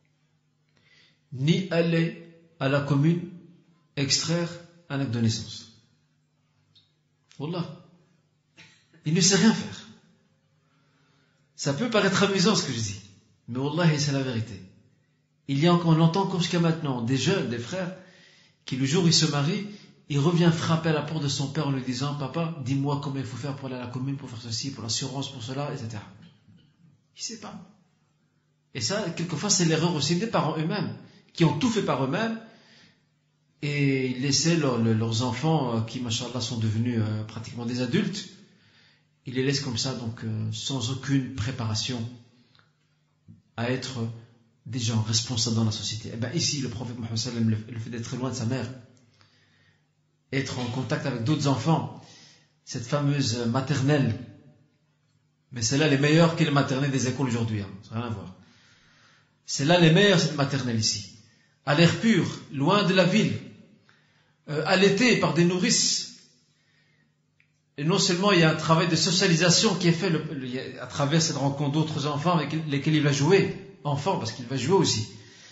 ni aller à la commune extraire un acte de naissance. Wallah. Il ne sait rien faire. Ça peut paraître amusant ce que je dis, mais Wallah, c'est la vérité. Il y a encore, on entend encore jusqu'à maintenant des jeunes, des frères, qui le jour où ils se marient, il revient frapper à la porte de son père en lui disant, papa, dis-moi comment il faut faire pour aller à la commune, pour faire ceci, pour l'assurance, pour cela, et cetera. Il ne sait pas. Et ça, quelquefois, c'est l'erreur aussi des parents eux-mêmes, qui ont tout fait par eux-mêmes, et laissaient leur, leur, leurs enfants, euh, qui, machallah, sont devenus euh, pratiquement des adultes, ils les laissent comme ça, donc euh, sans aucune préparation à être des gens responsables dans la société. Et bien ici, le prophète Mohammed sallam, le, le fait d'être loin de sa mère, être en contact avec d'autres enfants, cette fameuse maternelle, mais c'est là les meilleures que les maternelles des écoles aujourd'hui, hein, ça n'a rien à voir. C'est là les meilleures, cette maternelle ici. À l'air pur, loin de la ville, euh, allaitée par des nourrices. Et non seulement il y a un travail de socialisation qui est fait le, le, à travers cette rencontre d'autres enfants avec lesquels il va jouer, enfant parce qu'il va jouer aussi.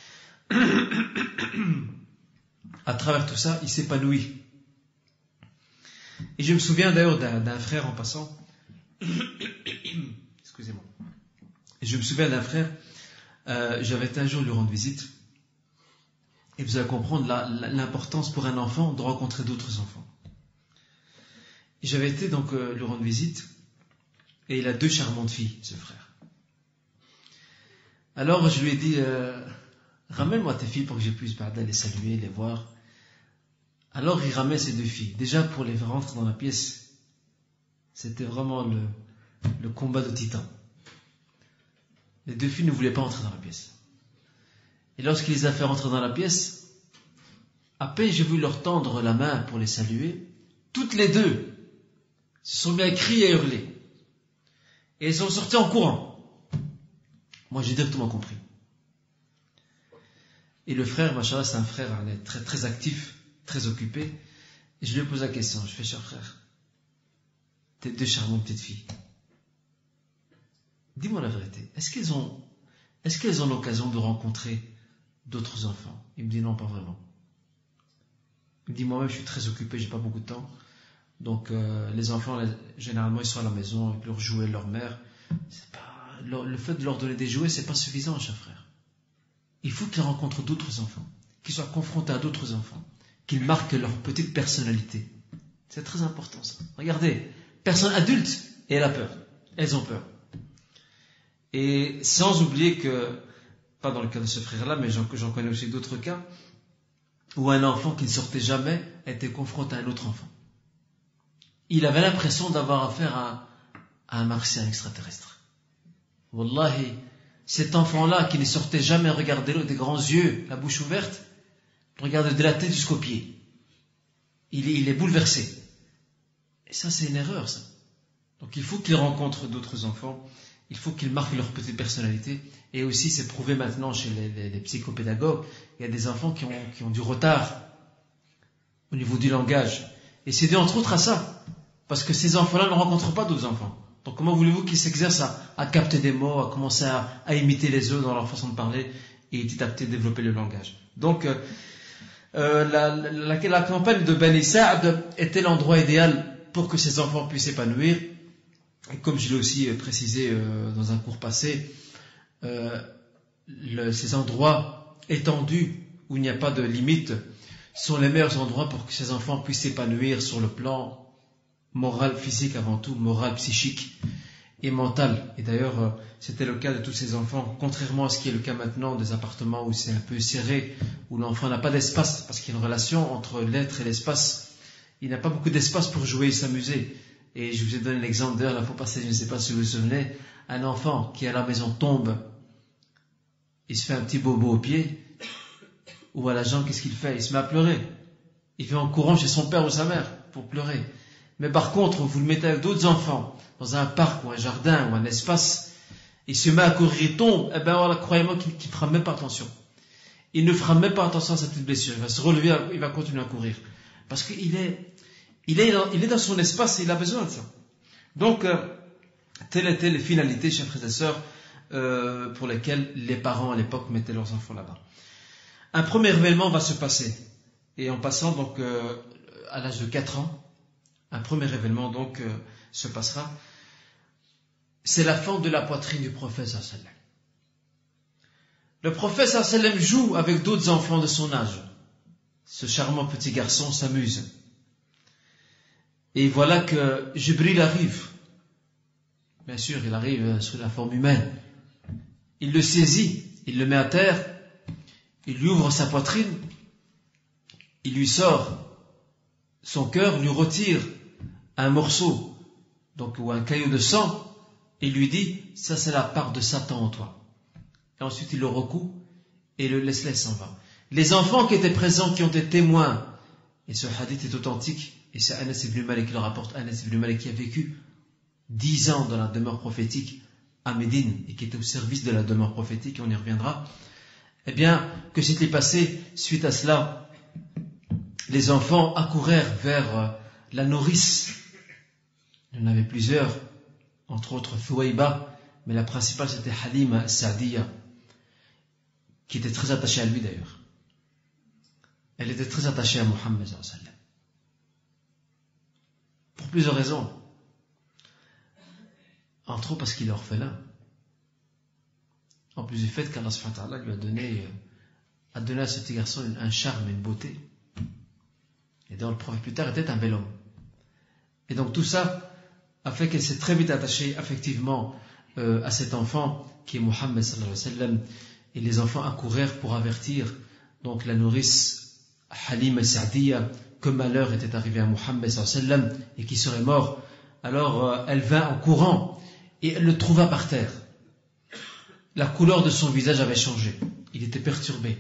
À travers tout ça, il s'épanouit. Et je me souviens d'ailleurs d'un, d'un frère en passant. Excusez-moi. Et je me souviens d'un frère, euh, j'avais été un jour lui rendre visite. Et vous allez comprendre la, la, l'importance pour un enfant de rencontrer d'autres enfants. Et j'avais été donc euh, lui rendre visite, et il a deux charmantes filles, ce frère. Alors je lui ai dit, euh, ramène-moi tes filles pour que je puisse pardon, les saluer, les voir. Alors il ramène ces deux filles. Déjà pour les faire rentrer dans la pièce, c'était vraiment le, le combat de titans. Les deux filles ne voulaient pas entrer dans la pièce. Et lorsqu'il les a fait rentrer dans la pièce, à peine j'ai voulu leur tendre la main pour les saluer, toutes les deux se sont mis à crier et à hurler. Et elles sont sorties en courant. Moi j'ai directement compris. Et le frère, machallah, c'est un frère très, très actif, très occupé. Et je lui ai posé la question, je fais, cher frère, tes deux charmantes petites filles, dis-moi la vérité, est-ce qu'elles ont, est-ce qu'elles ont l'occasion de rencontrer d'autres enfants? Il me dit non, pas vraiment. Il me dit moi-même je suis très occupé, j'ai pas beaucoup de temps. Donc euh, les enfants, généralement ils sont à la maison avec leurs jouets, leur mère. C'est pas, le, le fait de leur donner des jouets, c'est pas suffisant, cher frère. Il faut qu'ils rencontrent d'autres enfants, qu'ils soient confrontés à d'autres enfants, qu'ils marquent leur petite personnalité. C'est très important ça. Regardez, personne adulte et elle a peur. Elles ont peur. Et sans oublier que, pas dans le cas de ce frère-là, mais j'en, j'en connais aussi d'autres cas, où un enfant qui ne sortait jamais était confronté à un autre enfant. Il avait l'impression d'avoir affaire à, à un martien extraterrestre. Wallahi, cet enfant-là qui ne sortait jamais, regardez-le, des grands yeux, la bouche ouverte, regardez de la tête jusqu'aux pieds. Il est, il est bouleversé. Et ça, c'est une erreur, ça. Donc il faut qu'il rencontre d'autres enfants, il faut qu'ils marquent leur petite personnalité. Et aussi, c'est prouvé maintenant chez les, les, les psychopédagogues, il y a des enfants qui ont, qui ont du retard au niveau du langage. Et c'est dû entre autres à ça. Parce que ces enfants-là ne rencontrent pas d'autres enfants. Donc comment voulez-vous qu'ils s'exercent à, à capter des mots, à commencer à, à imiter les autres dans leur façon de parler et petit à petit développer le langage. Donc euh, euh, la, la, la campagne de Bani Sa'd était l'endroit idéal pour que ces enfants puissent s'épanouir. Et comme je l'ai aussi précisé euh, dans un cours passé, euh, le, ces endroits étendus où il n'y a pas de limite sont les meilleurs endroits pour que ces enfants puissent s'épanouir sur le plan moral, physique avant tout, moral, psychique et mental. Et d'ailleurs, euh, c'était le cas de tous ces enfants, contrairement à ce qui est le cas maintenant des appartements où c'est un peu serré, où l'enfant n'a pas d'espace, parce qu'il y a une relation entre l'être et l'espace. Il n'a pas beaucoup d'espace pour jouer et s'amuser. Et je vous ai donné l'exemple d'ailleurs la fois passée, je ne sais pas si vous vous souvenez, un enfant qui à la maison tombe, il se fait un petit bobo au pied, ou à la jambe, qu'est-ce qu'il fait? Il se met à pleurer. Il fait en courant chez son père ou sa mère pour pleurer. Mais par contre, vous le mettez avec d'autres enfants, dans un parc ou un jardin ou un espace, il se met à courir, il tombe, eh ben voilà, croyez-moi qu'il ne fera même pas attention. Il ne fera même pas attention à sa petite blessure. Il va se relever, il va continuer à courir. Parce qu'il est, il est, dans, il est dans son espace et il a besoin de ça. Donc, euh, telle était les finalités, chers frères et sœurs, euh, pour lesquelles les parents à l'époque mettaient leurs enfants là-bas. Un premier événement va se passer. Et en passant donc euh, à l'âge de quatre ans, un premier événement donc euh, se passera. C'est la fente de la poitrine du prophète sallallahu alayhi wa sallam. Le prophète sallallahu alayhi wa sallam joue avec d'autres enfants de son âge. Ce charmant petit garçon s'amuse. Et voilà que Jibril arrive. Bien sûr, il arrive sous la forme humaine. Il le saisit, il le met à terre, il lui ouvre sa poitrine, il lui sort son cœur, lui retire un morceau, donc, ou un caillou de sang, et lui dit, ça c'est la part de Satan en toi. Et ensuite il le recoue et le laisse, laisse s'en va. Les enfants qui étaient présents, qui ont été témoins, et ce hadith est authentique, et c'est Anas ibn Malik qui le rapporte, Anas ibn Malik qui a vécu dix ans dans la demeure prophétique à Médine, et qui était au service de la demeure prophétique, et on y reviendra. Eh bien, que s'est-il passé suite à cela? Les enfants accourèrent vers la nourrice. Il y en avait plusieurs, entre autres Thuwayba, mais la principale c'était Halima Sa'diya, qui était très attachée à lui d'ailleurs. Elle était très attachée à Muhammad sallallahu alayhi wa sallam. Pour plusieurs raisons. Entre autres parce qu'il est orphelin. En plus du fait qu'Allah subhanahu wa ta'ala lui a donné, a donné à ce petit garçon un charme et une beauté. Et donc le prophète plus tard était un bel homme. Et donc tout ça a fait qu'elle s'est très vite attachée effectivement euh, à cet enfant qui est Muhammad sallallahu alayhi wa sallam. Et les enfants accourèrent pour avertir donc la nourrice Halima Sa'diya que malheur était arrivé à Muhammad sallallahu alayhi wa sallam et qu'il serait mort. Alors euh, elle vint en courant et elle le trouva par terre. La couleur de son visage avait changé. Il était perturbé.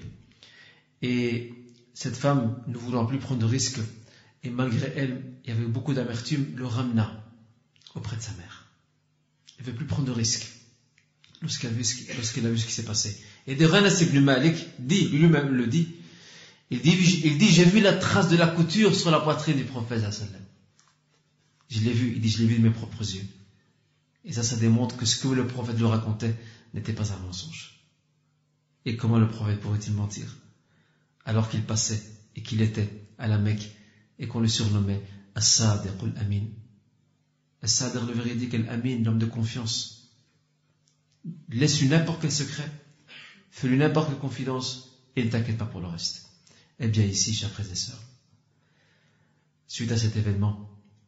Et cette femme, ne voulant plus prendre de risques, et malgré elle, il y avait beaucoup d'amertume, le ramena auprès de sa mère. Elle ne veut plus prendre de risques lorsqu'elle a vu ce qui, lorsqu'elle a vu ce qui s'est passé. Et de Anas ibn Malik dit, lui-même le dit, il dit, il dit, j'ai vu la trace de la couture sur la poitrine du prophète sallallahu alayhi wa sallam. Je l'ai vu, il dit, je l'ai vu de mes propres yeux. Et ça, ça démontre que ce que le prophète lui racontait n'était pas un mensonge. Et comment le prophète pourrait-il mentir alors qu'il passait et qu'il était à la Mecque et qu'on le surnommait As-Sadiq al-Amin. As-Sadiq, le véridique, al-Amin, l'homme de confiance. Laisse-lui n'importe quel secret, fais-lui n'importe quelle confidence et ne t'inquiète pas pour le reste. Eh bien ici, chers frères et sœurs, suite à cet événement,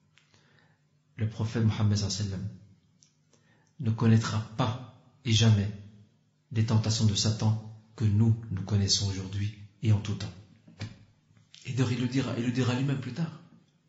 le prophète Mohammed sallallahu alayhi wa sallam ne connaîtra pas et jamais les tentations de Satan que nous, nous connaissons aujourd'hui et en tout temps. Et d'ailleurs, il le dira, il le dira lui-même plus tard.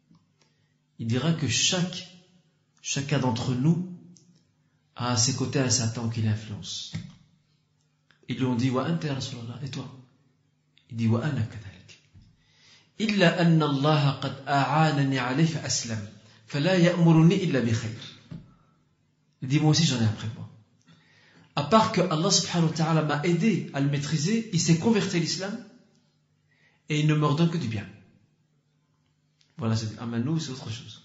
Il dira que chaque, chacun d'entre nous a à ses côtés un Satan qui l'influence. Ils lui ont dit, wa anta ya Rasulallah, et toi? Il dit, wa ana kadhalik. Illa anna Allah qad a'anani alayhi fa aslam, fala ya'muruni illa bi khayr. Il dit, moi aussi j'en ai après moi. À part que Allah subhanahu wa ta'ala m'a aidé à le maîtriser, il s'est converti à l'islam et il ne m'ordonne que du bien. Voilà, c'est nous, c'est autre chose.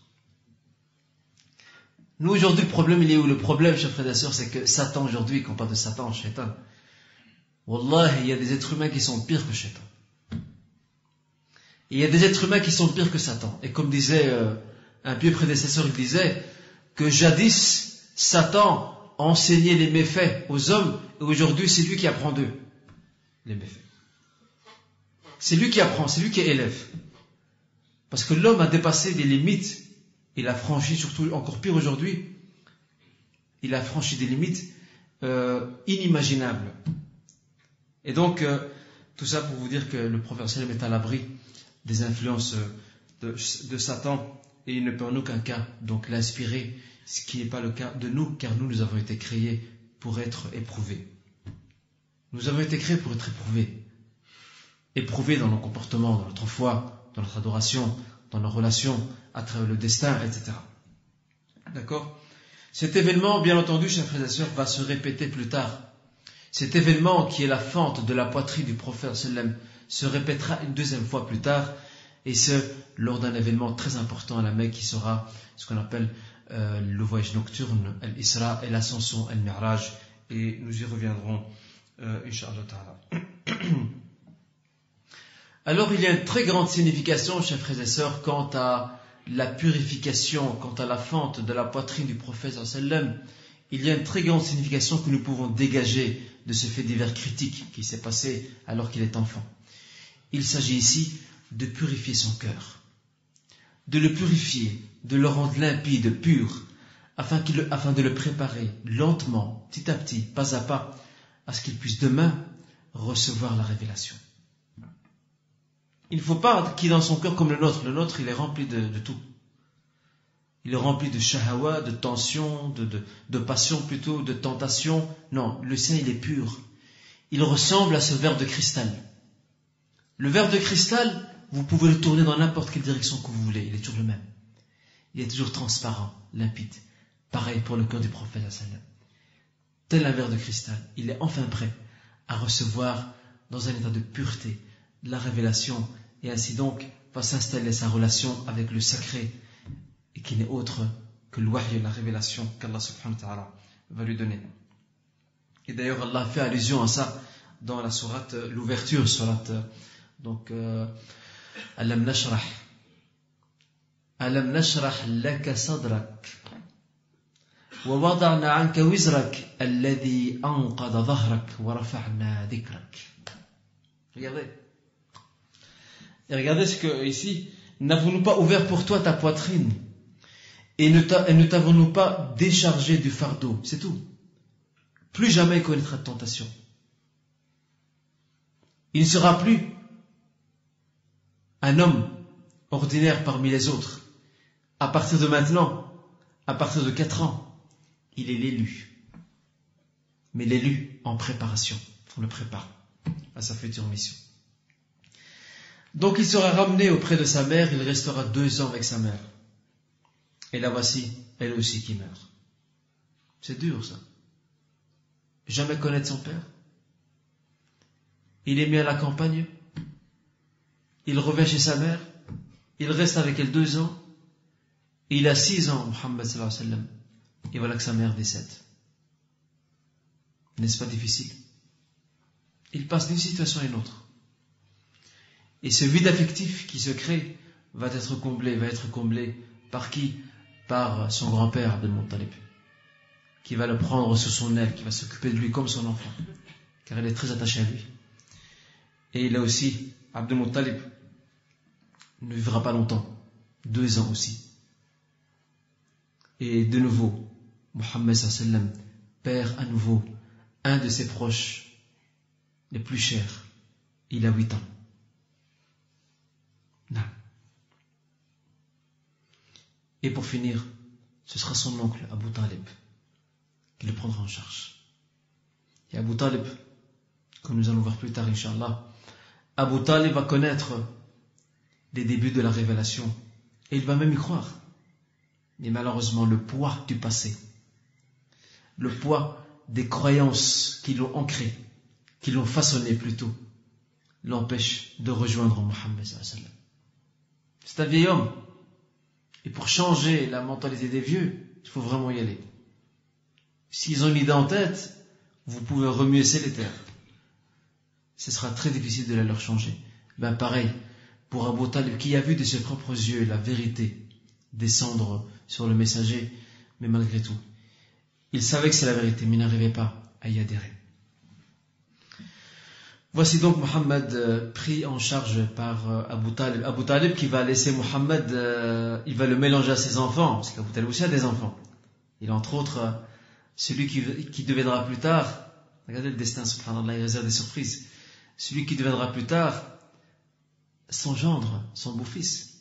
Nous aujourd'hui, le problème, il est où? Le problème, chers frères et sœurs, c'est que Satan aujourd'hui, quand on parle de Satan, Shaitan, Wallah, il y a des êtres humains qui sont pires que Shaitan. Et il y a des êtres humains qui sont pires que Satan. Et comme disait euh, un pieux prédécesseur, il disait que jadis, Satan enseigné les méfaits aux hommes, et aujourd'hui c'est lui qui apprend d'eux les méfaits. C'est lui qui apprend, c'est lui qui élève. Parce que l'homme a dépassé des limites, il a franchi, surtout encore pire aujourd'hui, il a franchi des limites euh, inimaginables. Et donc, euh, tout ça pour vous dire que le prophète sallam est à l'abri des influences de, de Satan, et il ne peut en aucun cas donc l'inspirer, ce qui n'est pas le cas de nous, car nous, nous avons été créés pour être éprouvés. Nous avons été créés pour être éprouvés. Éprouvés dans nos comportements, dans notre foi, dans notre adoration, dans nos relations, à travers le destin, et cetera. D'accord ? Cet événement, bien entendu, chers frères et sœurs, va se répéter plus tard. Cet événement qui est la fente de la poitrine du prophète sallam se répétera une deuxième fois plus tard, et ce, lors d'un événement très important à la Mecque qui sera ce qu'on appelle euh, le voyage nocturne, l'Isra et l'ascension, al-Mi'raj, et nous y reviendrons, euh, Inch'Allah ta'ala. Alors il y a une très grande signification, chers frères et sœurs, quant à la purification, quant à la fente de la poitrine du prophète sallam. Il y a une très grande signification que nous pouvons dégager de ce fait divers critique qui s'est passé alors qu'il est enfant. Il s'agit ici de purifier son cœur, de le purifier, de le rendre limpide, pur, afin, qu'il, afin de le préparer lentement, petit à petit, pas à pas, à ce qu'il puisse demain recevoir la révélation. Il ne faut pas qu'il ait dans son cœur comme le nôtre. Le nôtre, il est rempli de, de tout. Il est rempli de shahawa, de tension, de, de, de passion plutôt, de tentation. Non, le sien, il est pur. Il ressemble à ce verre de cristal. Le verre de cristal, vous pouvez le tourner dans n'importe quelle direction que vous voulez. Il est toujours le même. Il est toujours transparent, limpide. Pareil pour le cœur du prophète sallam. Tel un verre de cristal. Il est enfin prêt à recevoir dans un état de pureté la révélation, et ainsi donc va s'installer sa relation avec le sacré, et qui n'est autre que le wahy, la révélation qu'Allah subhanahu wa ta'ala va lui donner. Et d'ailleurs Allah fait allusion à ça dans la sourate, l'ouverture sourate, donc euh, Alam nashrah Alam nashrah laka sadrak wa wada'na anka wizrak alladhi anqadha dhahrak wa rafa'na dhikrak. Regardez. Et regardez ce que ici, n'avons-nous pas ouvert pour toi ta poitrine et ne, et ne t'avons-nous pas déchargé du fardeau? C'est tout. Plus jamais il connaîtra de tentation. Il ne sera plus un homme ordinaire parmi les autres. À partir de maintenant, à partir de quatre ans, il est l'élu. Mais l'élu en préparation. On le prépare à sa future mission. Donc il sera ramené auprès de sa mère, il restera deux ans avec sa mère. Et la voici, elle aussi qui meurt. C'est dur ça. Jamais connaître son père. Il est mis à la campagne. Il revient chez sa mère. Il reste avec elle deux ans. Et il a six ans, Muhammad sallallahu alayhi wa sallam. Et voilà que sa mère décède. N'est-ce pas difficile? Il passe d'une situation à une autre. Et ce vide affectif qui se crée va être comblé, va être comblé par qui? Par son grand-père Abdel Muttalib, qui va le prendre sous son aile, qui va s'occuper de lui comme son enfant, car il est très attaché à lui. Et il a aussi, Abdel Muttalib ne vivra pas longtemps, deux ans aussi. Et de nouveau, Muhammad sallallahu alayhi wa sallam perd à nouveau un de ses proches les plus chers. Il a huit ans. Non. Et pour finir, ce sera son oncle, Abu Talib, qui le prendra en charge. Et Abu Talib, comme nous allons voir plus tard, Inch'Allah, Abu Talib va connaître les débuts de la révélation, et il va même y croire. Mais malheureusement, le poids du passé, le poids des croyances qui l'ont ancré, qui l'ont façonné plutôt, l'empêche de rejoindre Muhammad sallallahu alayhi wa sallam. C'est un vieil homme. Et pour changer la mentalité des vieux, il faut vraiment y aller. S'ils ont une idée en tête, vous pouvez remuer les terres. Ce sera très difficile de la leur changer. Ben pareil, pour Abu Talib, qui a vu de ses propres yeux la vérité descendre sur le messager, mais malgré tout, Il savait que c'est la vérité, mais il n'arrivait pas à y adhérer. Voici donc Mohammed euh, pris en charge par euh, Abu Talib. Abu Talib qui va laisser Mohammed, euh, il va le mélanger à ses enfants, parce qu'Abu Talib aussi a des enfants. Il a entre autres euh, celui qui, qui deviendra plus tard, regardez le destin, subhanallah, il réserve des surprises, celui qui deviendra plus tard son gendre, son beau-fils.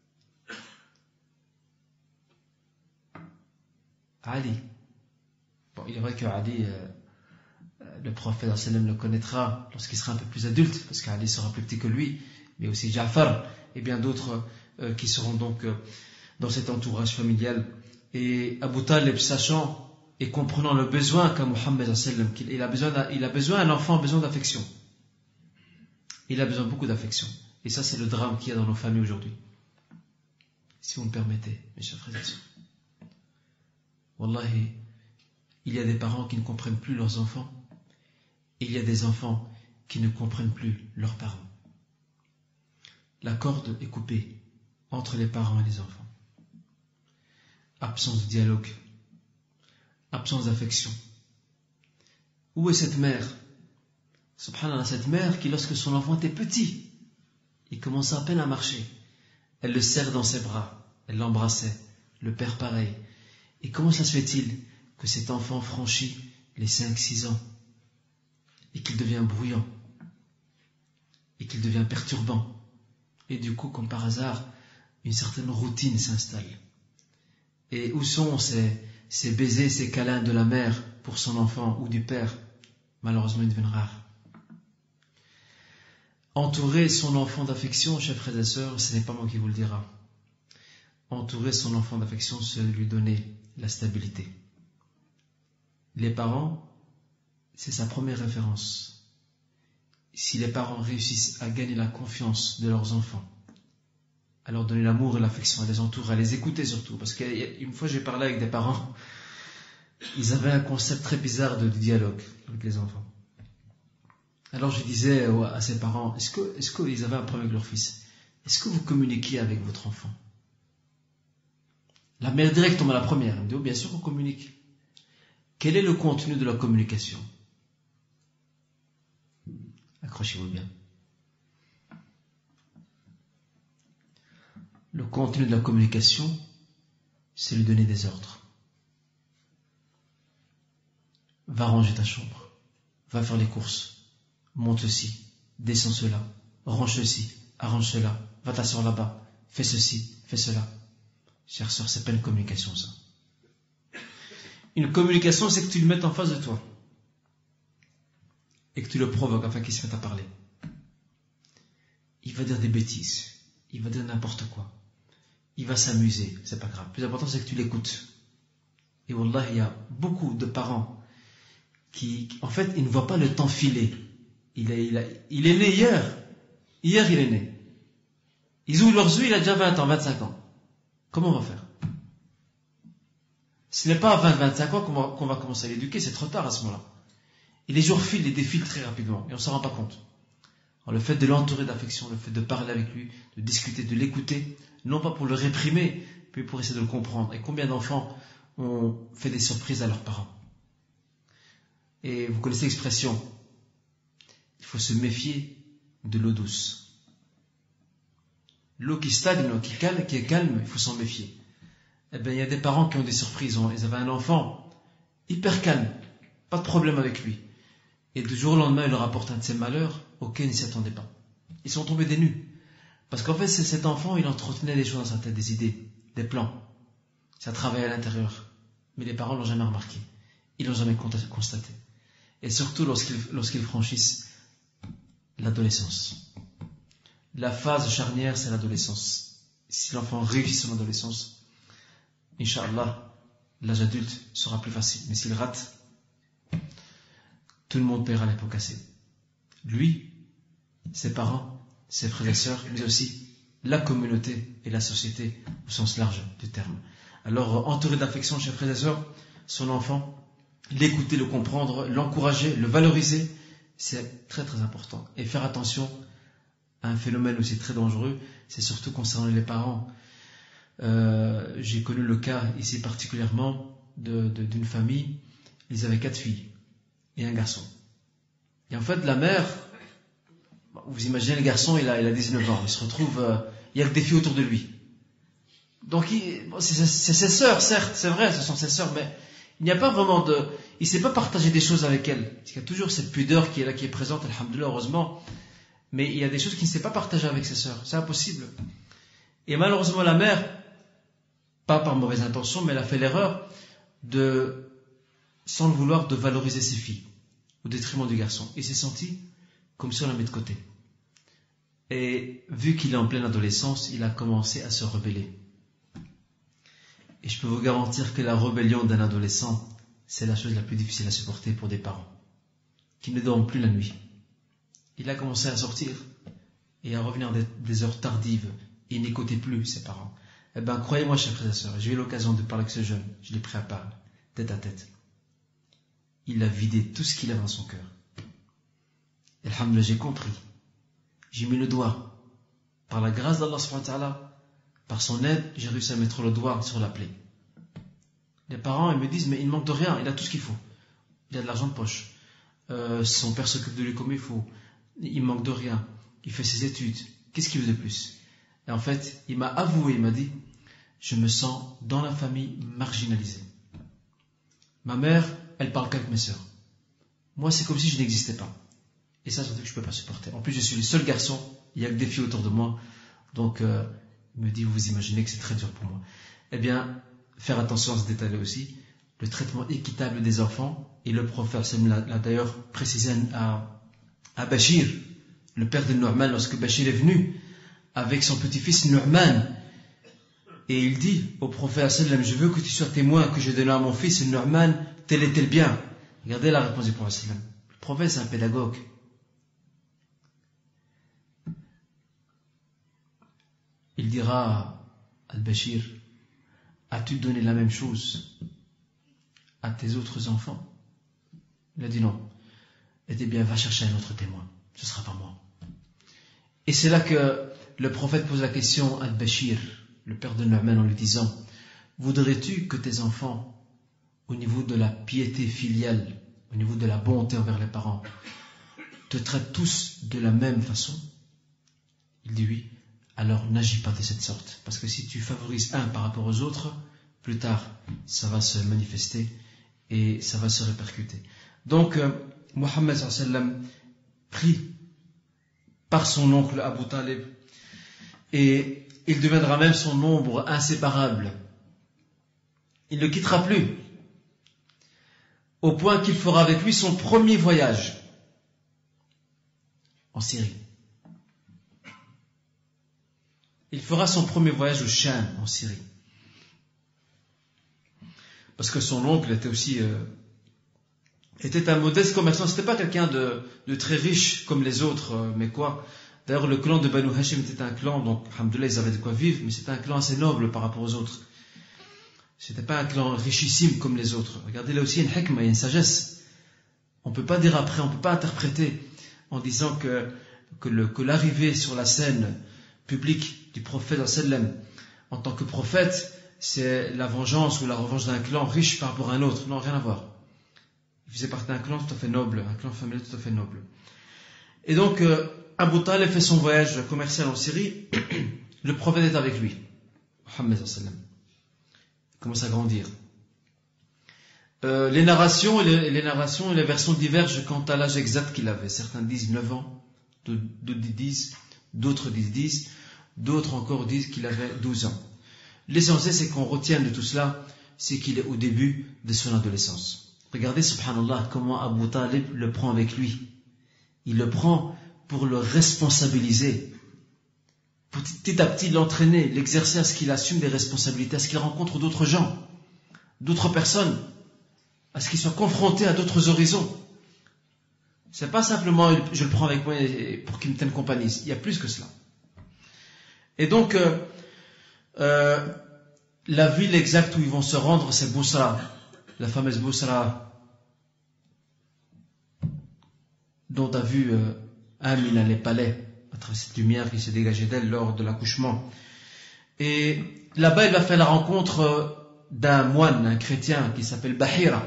Ali. Bon, il est vrai que Ali, euh, le prophète sallam le connaîtra lorsqu'il sera un peu plus adulte, parce qu'Ali sera plus petit que lui, mais aussi Ja'far et bien d'autres euh, qui seront donc euh, dans cet entourage familial. Et Abu Talib, sachant et comprenant le besoin qu'a Muhammad sallam, qu'il a besoin, il a besoin, un enfant a besoin d'affection. Il a besoin beaucoup d'affection. Et ça, c'est le drame qu'il y a dans nos familles aujourd'hui. Si vous me permettez, mes chers frères et sœurs. Wallahi, il y a des parents qui ne comprennent plus leurs enfants. Et il y a des enfants qui ne comprennent plus leurs parents. La corde est coupée entre les parents et les enfants. Absence de dialogue. Absence d'affection. Où est cette mère? Subhanallah, cette mère qui, lorsque son enfant était petit, il commençait à peine à marcher, elle le serre dans ses bras, elle l'embrassait, le père pareil. Et comment ça se fait-il que cet enfant franchit les cinq six ans et qu'il devient bruyant et qu'il devient perturbant, et du coup, comme par hasard, une certaine routine s'installe. Et où sont ces, ces baisers, ces câlins de la mère pour son enfant ou du père? Malheureusement, ils deviennent rares. Entourer son enfant d'affection, chers frères et sœurs, ce n'est pas moi qui vous le dira. Entourer son enfant d'affection, c'est lui donner la stabilité. Les parents, c'est sa première référence. Si les parents réussissent à gagner la confiance de leurs enfants, à leur donner l'amour et l'affection, à les entourer, à les écouter surtout, parce qu'une fois j'ai parlé avec des parents, ils avaient un concept très bizarre de dialogue avec les enfants. Alors je disais à ces parents, est-ce que, est-ce qu'ils avaient un problème avec leur fils? Est-ce que vous communiquiez avec votre enfant? La mère directement, la première, elle me dit, oh, bien sûr qu'on communique. Quel est le contenu de la communication? Accrochez-vous bien. Le contenu de la communication, c'est lui donner des ordres. Va ranger ta chambre, va faire les courses, monte ceci, descends cela, range ceci, arrange cela, va t'asseoir là-bas, fais ceci, fais cela. Chère sœur, c'est pas une communication, ça. Une communication, c'est que tu le mettes en face de toi et que tu le provoques afin qu'il se mette à parler. Il va dire des bêtises, il va dire n'importe quoi, il va s'amuser, c'est pas grave. Le plus important, c'est que tu l'écoutes. Et wallah, il y a beaucoup de parents qui, en fait, ils ne voient pas le temps filer. Il est, il, a, il est né hier. Hier, il est né. Ils ouvrent leurs yeux, il a déjà vingt ans, vingt-cinq ans. Comment on va faire? Ce n'est pas à vingt, vingt-cinq ans qu'on va, qu'on va commencer à l'éduquer, c'est trop tard à ce moment-là. Et les jours filent et défilent très rapidement, et on ne s'en rend pas compte. Alors, le fait de l'entourer d'affection, le fait de parler avec lui, de discuter, de l'écouter, non pas pour le réprimer, mais pour essayer de le comprendre. Et combien d'enfants ont fait des surprises à leurs parents? Et vous connaissez l'expression, il faut se méfier de l'eau douce. L'eau qui stagne, l'eau qui, calme, qui est calme, il faut s'en méfier. Eh bien, il y a des parents qui ont des surprises. Ils avaient un enfant hyper calme, pas de problème avec lui. Et du jour au lendemain, il leur apporte un de ces malheurs auxquels ils ne s'y attendaient pas. Ils sont tombés des nues. Parce qu'en fait, c'est cet enfant, il entretenait des choses dans sa tête, des idées, des plans. Ça travaillait à l'intérieur. Mais les parents ne l'ont jamais remarqué. Ils ne l'ont jamais constaté. Et surtout lorsqu'ils, lorsqu'ils franchissent l'adolescence. La phase charnière, c'est l'adolescence. Si l'enfant réussit son adolescence, Inch'Allah, l'âge adulte sera plus facile. Mais s'il rate, tout le monde paiera les pots cassés. Lui, ses parents, ses frères et sœurs, mais aussi la communauté et la société au sens large du terme. Alors, entouré d'affection, chers frères et sœurs, son enfant, l'écouter, le comprendre, l'encourager, le valoriser, c'est très très important. Et faire attention à un phénomène aussi très dangereux, c'est surtout concernant les parents. Euh, j'ai connu le cas ici particulièrement de, de, d'une famille, ils avaient quatre filles et un garçon. Et en fait, la mère, vous imaginez le garçon, il a, il a dix-neuf ans, il se retrouve, euh, il y a que des filles autour de lui. Donc, il, bon, c'est, c'est ses sœurs, certes, c'est vrai, ce sont ses sœurs, mais il n'y a pas vraiment de, il ne sait pas partager des choses avec elles. Il y a toujours cette pudeur qui est là, qui est présente, alhamdoulilah, heureusement. Mais il y a des choses qu'il ne sait pas partager avec ses sœurs. C'est impossible. Et malheureusement, la mère, pas par mauvaise intention, mais elle a fait l'erreur de, sans le vouloir, de valoriser ses filles au détriment du garçon. Il s'est senti comme si on la met de côté. Et vu qu'il est en pleine adolescence, il a commencé à se rebeller. Et je peux vous garantir que la rébellion d'un adolescent, c'est la chose la plus difficile à supporter pour des parents qui ne dorment plus la nuit. Il a commencé à sortir et à revenir des, des heures tardives. Il n'écoutait plus ses parents. Eh bien, croyez-moi, chers frères et sœurs, j'ai eu l'occasion de parler avec ce jeune. Je l'ai pris à part, tête à tête. Il a vidé tout ce qu'il avait dans son cœur. Et alhamdoulilah, j'ai compris. J'ai mis le doigt. Par la grâce d'Allah subhanahu wa ta'ala, par son aide, j'ai réussi à mettre le doigt sur la plaie. Les parents, ils me disent, mais il ne manque de rien, il a tout ce qu'il faut. Il a de l'argent de poche. Euh, son père s'occupe de lui comme il faut. Il manque de rien. Il fait ses études. Qu'est-ce qu'il veut de plus? Et en fait, il m'a avoué, il m'a dit, je me sens dans la famille marginalisé. Ma mère, elle parle qu'avec mes sœurs. Moi, c'est comme si je n'existais pas. Et ça, c'est un truc que je ne peux pas supporter. En plus, je suis le seul garçon. Il n'y a que des filles autour de moi. Donc, euh, il me dit, vous imaginez que c'est très dur pour moi. Eh bien, faire attention à ce détail aussi. Le traitement équitable des enfants. Et le prophète l'a, l'a d'ailleurs précisé à, à Bachir, le père de Nu'man, lorsque Bachir est venu avec son petit-fils Nu'man. Et il dit au prophète, je veux que tu sois témoin que j'ai donné à mon fils Nu'man tel et tel bien. Regardez la réponse du prophète. Le prophète, c'est un pédagogue. Il dira à Al-Bashir, as-tu donné la même chose à tes autres enfants? Il a dit non. Eh bien, va chercher un autre témoin. Ce sera pas moi. Et c'est là que le prophète pose la question à Al-Bashir, le père de Nu'man, en lui disant, voudrais-tu que tes enfants, au niveau de la piété filiale, au niveau de la bonté envers les parents, te traitent tous de la même façon? Il dit oui. Alors n'agis pas de cette sorte, parce que si tu favorises un par rapport aux autres, plus tard ça va se manifester et ça va se répercuter. Donc euh, Mohammed sallallahu alayhi wa sallam pris par son oncle Abu Talib, et il deviendra même son ombre inséparable. Il ne le quittera plus, au point qu'il fera avec lui son premier voyage en Syrie. Il fera son premier voyage au Sham, en Syrie. Parce que son oncle était aussi euh, était un modeste commerçant. C'était pas quelqu'un de, de très riche comme les autres, euh, mais quoi. D'ailleurs, le clan de Banu Hashim était un clan, donc, alhamdoulilah, ils avaient de quoi vivre, mais c'était un clan assez noble par rapport aux autres. C'était pas un clan richissime comme les autres. Regardez, là aussi, il y a une hikmah, il y a une sagesse. On peut pas dire après, on peut pas interpréter en disant que, que, le, que l'arrivée sur la scène public du prophète sallam en tant que prophète, c'est la vengeance ou la revanche d'un clan riche par rapport à un autre. Non, rien à voir. Il faisait partie d'un clan tout à fait noble, un clan familial tout à fait noble. Et donc, euh, Abu Talib fait son voyage commercial en Syrie. Le prophète est avec lui. Mohammed sallam. Il commence à grandir. Euh, les narrations et les, les narrations et les versions divergent quant à l'âge exact qu'il avait. Certains disent neuf ans, d'autres disent D'autres disent dix, d'autres encore disent qu'il avait douze ans. L'essentiel, c'est qu'on retienne de tout cela, c'est qu'il est au début de son adolescence. Regardez, subhanallah, comment Abu Talib le prend avec lui. Il le prend pour le responsabiliser, pour petit à petit l'entraîner, l'exercer à ce qu'il assume des responsabilités, à ce qu'il rencontre d'autres gens, d'autres personnes, à ce qu'il soit confronté à d'autres horizons. C'est pas simplement je le prends avec moi pour qu'il me tienne compagnie. Il y a plus que cela. Et donc, euh, euh, la ville exacte où ils vont se rendre, c'est Bousra, la fameuse Bousra, dont a vu euh, Amina les palais, à travers cette lumière qui s'est dégagée d'elle lors de l'accouchement. Et là-bas, il va faire la rencontre d'un moine, un chrétien qui s'appelle Bahira.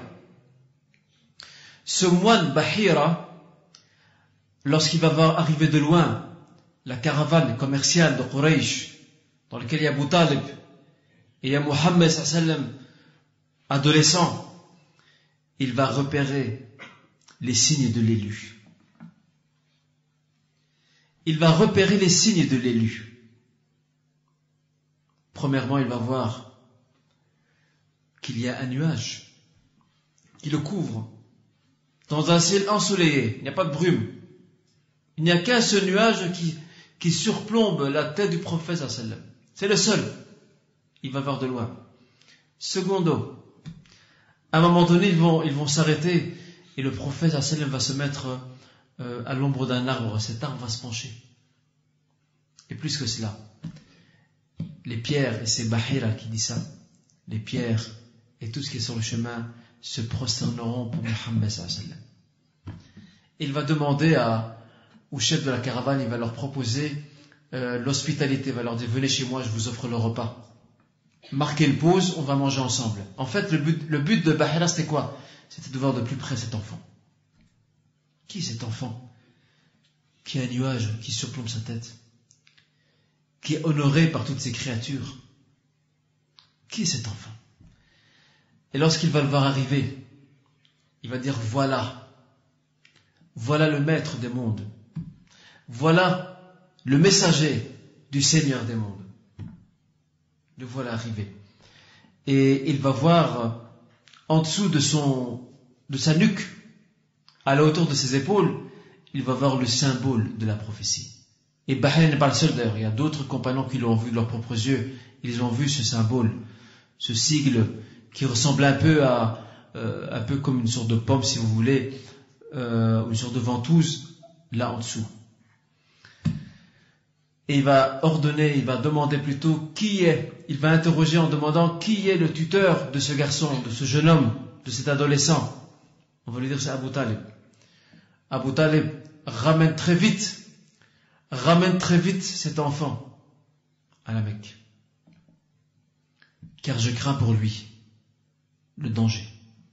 Ce moine Bahira, lorsqu'il va voir arriver de loin la caravane commerciale de Quraysh, dans laquelle il y a Abu Talib et il y a Muhammad sallallahu alayhi wa sallam, adolescent, il va repérer les signes de l'élu. Il va repérer les signes de l'élu. Premièrement, il va voir qu'il y a un nuage qui le couvre dans un ciel ensoleillé. Il n'y a pas de brume. Il n'y a qu'un seul nuage qui, qui surplombe la tête du prophète sallallahu alayhi wa sallam. C'est le seul. Il va voir de loin. Secondo, à un moment donné, ils vont, ils vont s'arrêter et le prophète sallallahu alayhi wa sallam va se mettre euh, à l'ombre d'un arbre. Cet arbre va se pencher. Et plus que cela, les pierres, et c'est Bahira qui dit ça, les pierres et tout ce qui est sur le chemin se prosterneront pour Muhammad sallallahu alayhi wa sallam. Il va demander à, au chef de la caravane, il va leur proposer euh, l'hospitalité, il va leur dire venez chez moi, je vous offre le repas. Marquez une pause, on va manger ensemble. En fait, le but, le but de Bahira, c'était quoi? C'était de voir de plus près cet enfant. Qui est cet enfant qui a un nuage qui surplombe sa tête, qui est honoré par toutes ces créatures? Qui est cet enfant? Et lorsqu'il va le voir arriver, il va dire voilà, voilà le maître des mondes, voilà le messager du Seigneur des mondes. Le voilà arriver. Et il va voir en dessous de son, de sa nuque, à la hauteur de ses épaules, il va voir le symbole de la prophétie. Et Bahira n'est pas le seul d'ailleurs, il y a d'autres compagnons qui l'ont vu de leurs propres yeux, ils ont vu ce symbole, ce sigle qui ressemble un peu à, euh, un peu comme une sorte de pomme si vous voulez, euh, une sorte de ventouse, là en dessous. Et il va ordonner, il va demander plutôt qui est, il va interroger en demandant qui est le tuteur de ce garçon, de ce jeune homme, de cet adolescent. On va lui dire c'est Abu Talib. Abu Talib ramène très vite, ramène très vite cet enfant à la Mecque. Car je crains pour lui le danger.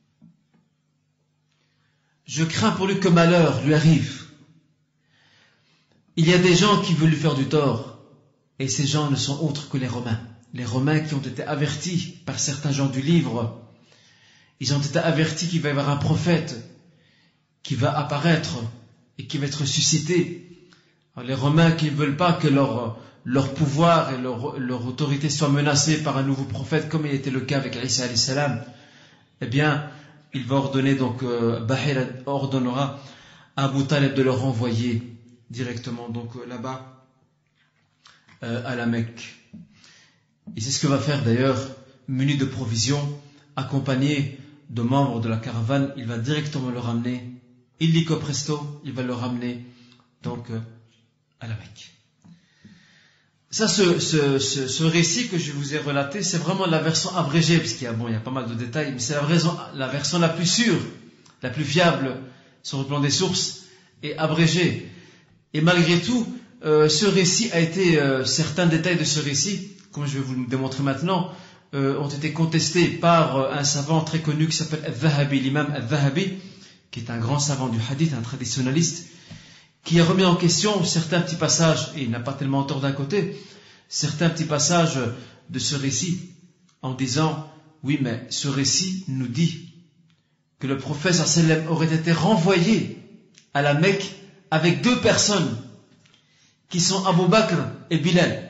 Je crains pour lui que malheur lui arrive. Il y a des gens qui veulent lui faire du tort, et ces gens ne sont autres que les Romains. Les Romains qui ont été avertis par certains gens du livre, ils ont été avertis qu'il va y avoir un prophète qui va apparaître et qui va être suscité. Alors, les Romains qui ne veulent pas que leur, leur pouvoir et leur, leur autorité soient menacés par un nouveau prophète, comme il était le cas avec Isa alayhi salam, eh bien, il va ordonner, donc, euh, Bahira ordonnera à Abu Talib de le renvoyer directement donc euh, là-bas euh, à la Mecque. Et c'est ce que va faire d'ailleurs, muni de provisions, accompagné de membres de la caravane, il va directement le ramener, illico presto, il va le ramener donc euh, à la Mecque. Ça, ce, ce, ce, ce récit que je vous ai relaté, c'est vraiment la version abrégée, parce qu'il y a, bon, il y a pas mal de détails, mais c'est la, raison, la version la plus sûre, la plus fiable sur le plan des sources, et abrégée. Et malgré tout, euh, ce récit a été, euh, certains détails de ce récit, comme je vais vous le démontrer maintenant, euh, ont été contestés par euh, un savant très connu qui s'appelle Al-Dhahabi, l'imam Al-Dhahabi, qui est un grand savant du hadith, un traditionnaliste, qui a remis en question certains petits passages, et il n'a pas tellement tort d'un côté, certains petits passages de ce récit, en disant, oui, mais ce récit nous dit que le prophète sallallahu alayhi wa sallam aurait été renvoyé à la Mecque avec deux personnes qui sont Abu Bakr et Bilal.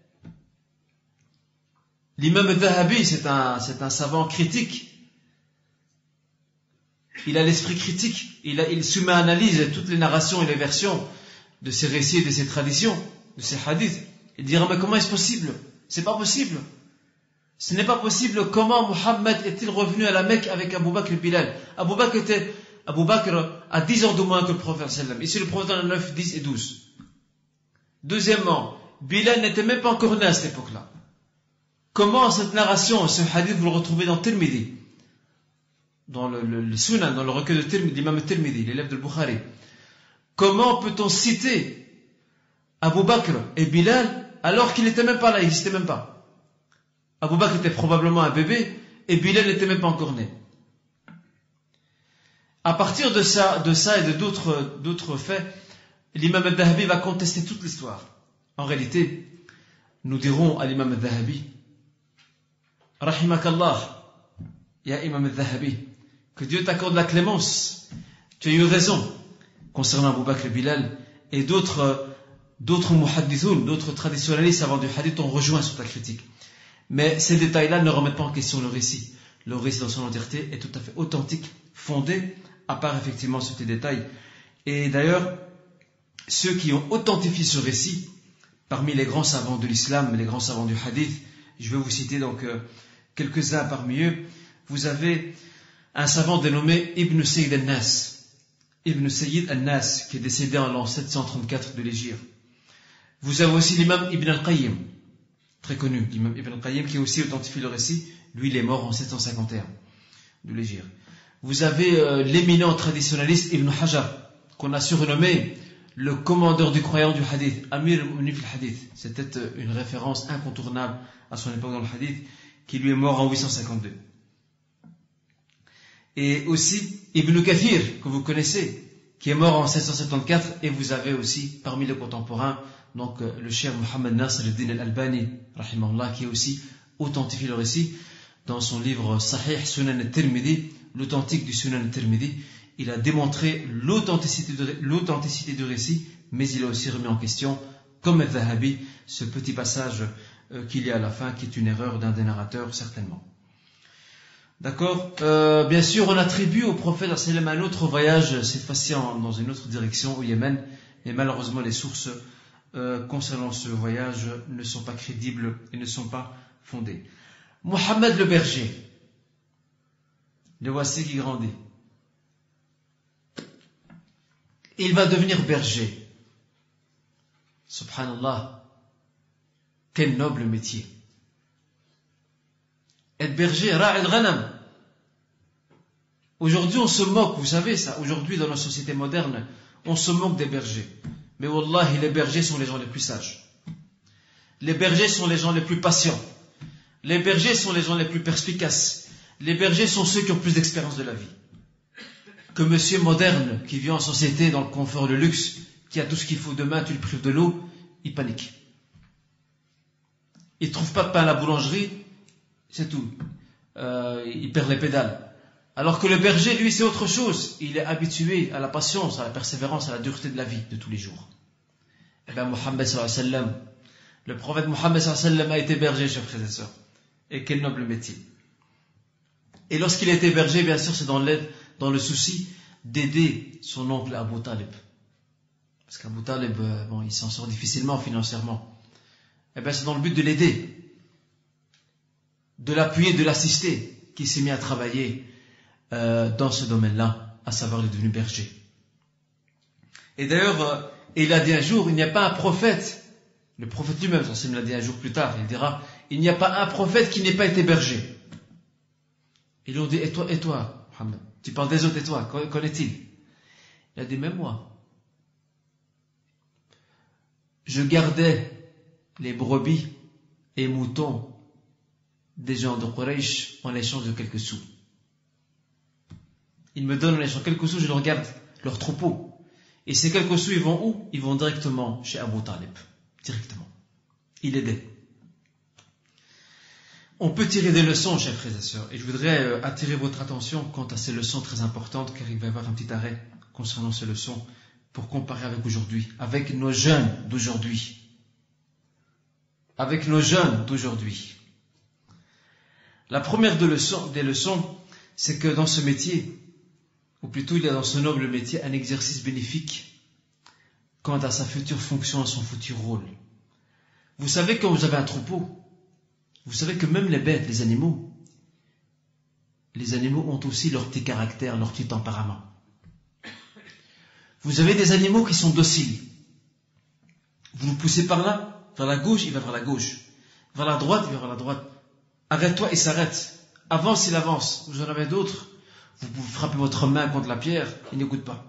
L'imam al-Dhahabi, c'est un, c'est un savant critique. Il a l'esprit critique. Il, a, il soumet à analyse toutes les narrations et les versions de ces récits et de ces traditions, de ces hadiths. Il dira, mais comment est-ce possible? C'est pas possible. Ce n'est pas possible. Comment Muhammad est-il revenu à la Mecque avec Abu Bakr et Bilal? Abu Bakr était Abu Bakr a dix heures de moins que le prophète sallam. Ici, le prophète en a neuf, dix et douze. Deuxièmement, Bilal n'était même pas encore né à cette époque-là. Comment cette narration, ce hadith, vous le retrouvez dans Tirmidhi, dans le, le, le Sunan, dans le recueil de Tirmidhi, l'imam Tirmidhi, l'élève de Bukhari. Comment peut-on citer Abu Bakr et Bilal alors qu'il n'était même pas là, il n'existait même pas? Abu Bakr était probablement un bébé et Bilal n'était même pas encore né. À partir de ça, de ça et de d'autres, d'autres faits, l'imam al-Dhahabi va contester toute l'histoire. En réalité, nous dirons à l'imam al-Dhahabi, Rahimakallah, ya imam al-Dhahabi, que Dieu t'accorde la clémence. Tu as eu raison concernant Abu Bakr et Bilal, et d'autres, d'autres muhaddithoun, d'autres traditionnalistes avant du hadith ont rejoint sur ta critique. Mais ces détails-là ne remettent pas en question le récit. Le récit dans son entièreté est tout à fait authentique, fondé, à part effectivement ce petit détail. Et d'ailleurs, ceux qui ont authentifié ce récit, parmi les grands savants de l'islam, les grands savants du hadith, je vais vous citer donc euh, quelques-uns parmi eux. Vous avez un savant dénommé Ibn Sayyid al-Nas, Ibn Sayyid al-Nas, qui est décédé en l'an sept cent trente-quatre de l'Hégire. Vous avez aussi l'imam Ibn al-Qayyim, très connu, l'imam Ibn al-Qayyim, qui a aussi authentifié le récit. Lui, il est mort en sept cent cinquante et un de l'Hégire. Vous avez euh, l'éminent traditionnaliste Ibn Hajar, qu'on a surnommé le commandeur du croyant du hadith, Amir al-Mu'minin fil hadith. C'était euh, une référence incontournable à son époque dans le hadith, qui lui est mort en huit cent cinquante-deux. Et aussi Ibn Kathir, que vous connaissez, qui est mort en sept cent soixante-quatorze, et vous avez aussi, parmi les contemporains, donc euh, le cheikh Muhammad Nasr al-Din al-Albani, rahimahullah, qui a aussi authentifié le récit dans son livre Sahih Sunan al-Tirmidhi, l'authentique du Sunan al-Tirmidhi. Il a démontré l'authenticité, de, l'authenticité du récit, mais il a aussi remis en question, comme al-Dhahabi, ce petit passage euh, qu'il y a à la fin, qui est une erreur d'un des narrateurs, certainement. D'accord. Euh, bien sûr, on attribue au prophète un autre voyage, cette fois-ci en, dans une autre direction, au Yémen, et malheureusement les sources euh, concernant ce voyage ne sont pas crédibles et ne sont pas fondées. Mohammed le berger, le voici qui grandit. Il va devenir berger. Subhanallah, quel noble métier. Être berger, ra'il ghanam. Aujourd'hui, on se moque, vous savez ça, aujourd'hui dans la société moderne, on se moque des bergers. Mais wallahi, les bergers sont les gens les plus sages. Les bergers sont les gens les plus patients. Les bergers sont les gens les plus perspicaces. Les bergers sont ceux qui ont plus d'expérience de la vie. Que monsieur moderne, qui vit en société dans le confort, le luxe, qui a tout ce qu'il faut demain, tu le prives de l'eau, il panique. Il ne trouve pas de pain à la boulangerie, c'est tout. Euh, il perd les pédales. Alors que le berger, lui, c'est autre chose. Il est habitué à la patience, à la persévérance, à la dureté de la vie de tous les jours. Eh bien, Mohammed sallallahu alayhi wa sallam, le prophète Mohammed sallallahu alayhi wa sallam a été berger, chers frères et sœurs. Et quel noble métier. Et lorsqu'il a été berger, bien sûr, c'est dans l'aide, dans le souci d'aider son oncle Abu Talib. Parce qu'Abu Talib, euh, bon, il s'en sort difficilement financièrement. Eh bien, c'est dans le but de l'aider, de l'appuyer, de l'assister, qu'il s'est mis à travailler euh, dans ce domaine-là, à savoir il est devenu berger. Et d'ailleurs, euh, il a dit un jour, il n'y a pas un prophète, le prophète lui-même, ça me l'a dit un jour plus tard, il dira, il n'y a pas un prophète qui n'ait pas été berger. Ils lui ont dit, et toi, et toi, Mohammed, tu parles des autres, et toi, qu'en est-il? Il a dit, même moi, je gardais les brebis et moutons des gens de Quraysh en échange de quelques sous. Ils me donnent en échange quelques sous, je leur garde leur troupeau. Et ces quelques sous, ils vont où? Ils vont directement chez Abu Talib. Directement. Il aidait. On peut tirer des leçons, chers frères et sœurs. Et je voudrais euh, attirer votre attention quant à ces leçons très importantes, car il va y avoir un petit arrêt concernant ces leçons pour comparer avec aujourd'hui, avec nos jeunes d'aujourd'hui. Avec nos jeunes d'aujourd'hui. La première des leçons, des leçons, c'est que dans ce métier, ou plutôt il y a dans ce noble métier un exercice bénéfique quant à sa future fonction, à son futur rôle. Vous savez, quand vous avez un troupeau, vous savez que même les bêtes, les animaux, les animaux ont aussi leur petit caractère, leur petit tempérament. Vous avez des animaux qui sont dociles. Vous le poussez par là, vers la gauche, il va vers la gauche. Vers la droite, il va vers la droite. Arrête-toi, il s'arrête. Avance, il avance. Vous en avez d'autres. Vous pouvez frapper votre main contre la pierre, il n'écoute pas.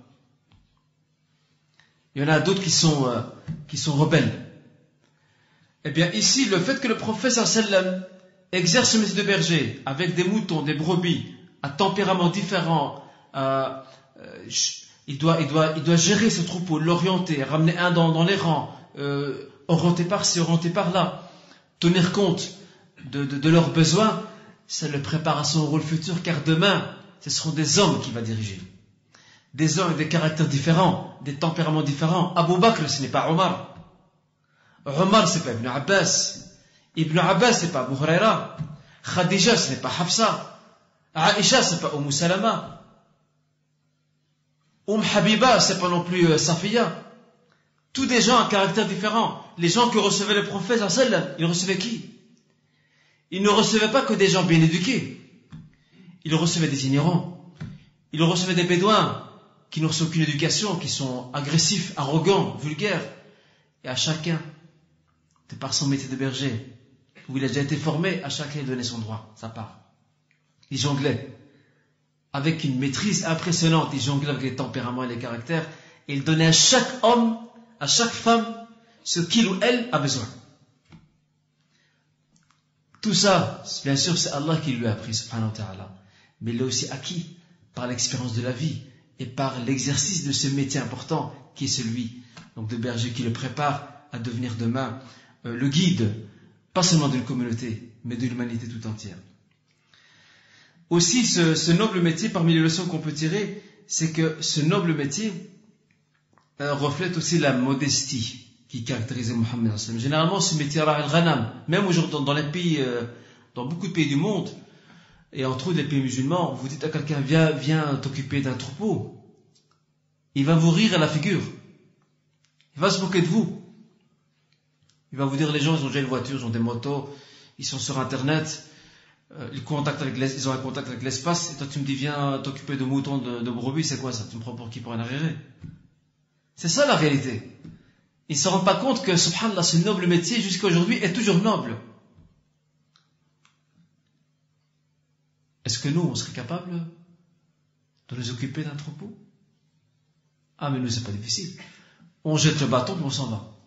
Il y en a d'autres qui sont, euh, qui sont rebelles. Eh bien, ici, le fait que le prophète sallallahu alayhi wa sallam exerce le métier de berger avec des moutons, des brebis, à tempérament différent, euh, euh, il, doit, il, doit, il doit gérer ce troupeau, l'orienter, ramener un dans, dans les rangs, euh, orienter par-ci, orienter par-là, tenir compte de, de, de leurs besoins, ça le prépare à son rôle futur, car demain, ce seront des hommes qu'il va diriger. Des hommes avec des caractères différents, des tempéraments différents. Abu Bakr, ce n'est pas Omar. Omar, ce n'est pas Ibn Abbas. Ibn Abbas, ce n'est pas Abu Huraira. Khadija, ce n'est pas Hafsa. Aisha, ce n'est pas Umm Salama. Umm Habiba, ce n'est pas non plus euh, Safiya. Tous des gens à caractères différents. Les gens que recevait le prophète, ils recevaient qui? Ils ne recevaient pas que des gens bien éduqués. Ils recevaient des ignorants. Ils recevaient des bédouins qui n'ont reçu aucune éducation, qui sont agressifs, arrogants, vulgaires. Et à chacun, de par son métier de berger, où il a déjà été formé, à chacun il donnait son droit, sa part. Il jonglait. Avec une maîtrise impressionnante, il jonglait avec les tempéraments et les caractères, et il donnait à chaque homme, à chaque femme, ce qu'il ou elle a besoin. Tout ça, bien sûr, c'est Allah qui lui a appris, subhanahu wa ta'ala. Mais il l'a aussi acquis par l'expérience de la vie et par l'exercice de ce métier important qui est celui donc de berger, qui le prépare à devenir demain euh, le guide, pas seulement d'une communauté, mais de l'humanité tout entière. Aussi, ce, ce noble métier, parmi les leçons qu'on peut tirer, c'est que ce noble métier euh, reflète aussi la modestie qui caractérisait Mohammed. Généralement, ce métier al-ghanam, même aujourd'hui dans les pays, euh, dans beaucoup de pays du monde, et entre autres les pays musulmans, vous dites à quelqu'un, viens, viens t'occuper d'un troupeau, il va vous rire à la figure, il va se moquer de vous, il va vous dire, les gens, ils ont déjà une voiture, ils ont des motos, ils sont sur internet, euh, ils, contactent avec les, ils ont un contact avec l'espace, et toi tu me dis, viens t'occuper de moutons, de, de brebis, c'est quoi ça? Tu me prends pour qui? Pour un arriéré? C'est ça la réalité. Ils ne se rendent pas compte que, subhanallah, ce noble métier, jusqu'à aujourd'hui, est toujours noble. Est-ce que nous, on serait capable de nous occuper d'un troupeau? Ah, mais nous, c'est pas difficile. On jette le bâton, puis on s'en va.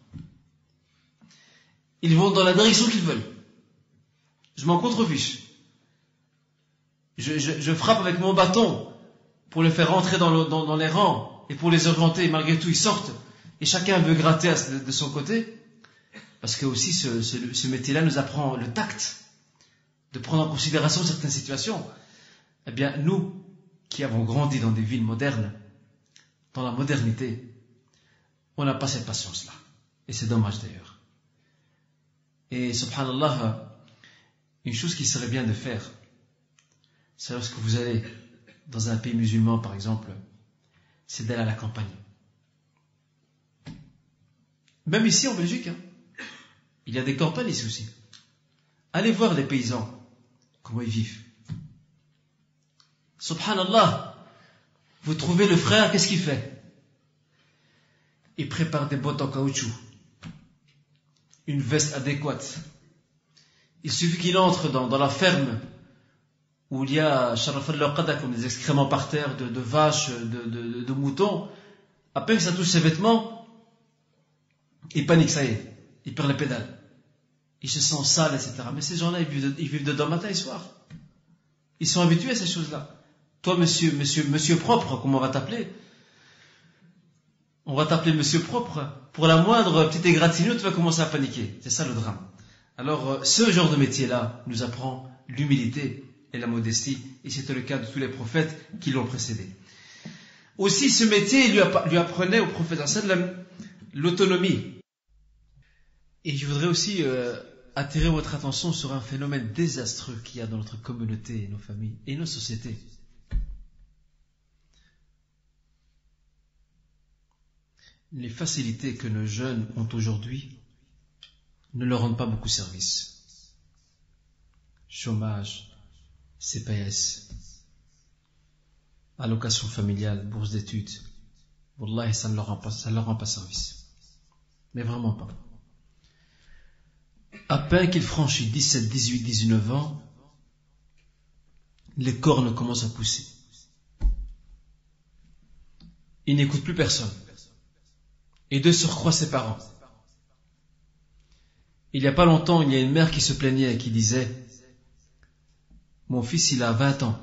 Ils vont dans la direction qu'ils veulent. Je m'en contrefiche. Je, je, je frappe avec mon bâton pour les faire rentrer dans, le, dans, dans les rangs et pour les orienter, et malgré tout, ils sortent. Et chacun veut gratter de, de son côté. Parce que aussi, ce, ce, ce métier-là nous apprend le tact, de prendre en considération certaines situations. Eh bien, nous, qui avons grandi dans des villes modernes, dans la modernité, on n'a pas cette patience-là. Et c'est dommage d'ailleurs. Et subhanallah, une chose qui serait bien de faire, c'est lorsque vous allez dans un pays musulman, par exemple, c'est d'aller à la campagne. Même ici en Belgique, hein, il y a des campagnes ici aussi. Allez voir les paysans, comment ils vivent. Subhanallah, vous trouvez le frère, qu'est-ce qu'il fait? Il prépare des bottes en caoutchouc, une veste adéquate. Il suffit qu'il entre dans, dans la ferme où il y a sharaf al-laqada, comme des excréments par terre de, de vaches, de, de, de moutons. À peine que ça touche ses vêtements, il panique, ça y est, il perd les pédales. Il se sent sale, et cetera. Mais ces gens-là, ils vivent, de, ils vivent dedans matin et soir. Ils sont habitués à ces choses-là. Toi, monsieur, monsieur, monsieur propre, comme on va t'appeler, on va t'appeler monsieur propre. Pour la moindre petite égratignure, tu vas commencer à paniquer. C'est ça le drame. Alors, ce genre de métier-là nous apprend l'humilité et la modestie. Et c'était le cas de tous les prophètes qui l'ont précédé. Aussi, ce métier lui, lui apprenait au prophète sallam l'autonomie. Et je voudrais aussi euh, attirer votre attention sur un phénomène désastreux qu'il y a dans notre communauté, nos familles et nos sociétés. Les facilités que nos jeunes ont aujourd'hui ne leur rendent pas beaucoup service. Chômage, C P S, allocation familiale, bourse d'études. Wallahi, ça ne leur rend pas, ça ne leur rend pas service. Mais vraiment pas. À peine qu'ils franchissent dix-sept, dix-huit, dix-neuf ans, les cornes commencent à pousser. Ils n'écoutent plus personne. Et de surcroît ses parents. Il n'y a pas longtemps, il y a une mère qui se plaignait et qui disait, mon fils il a vingt ans,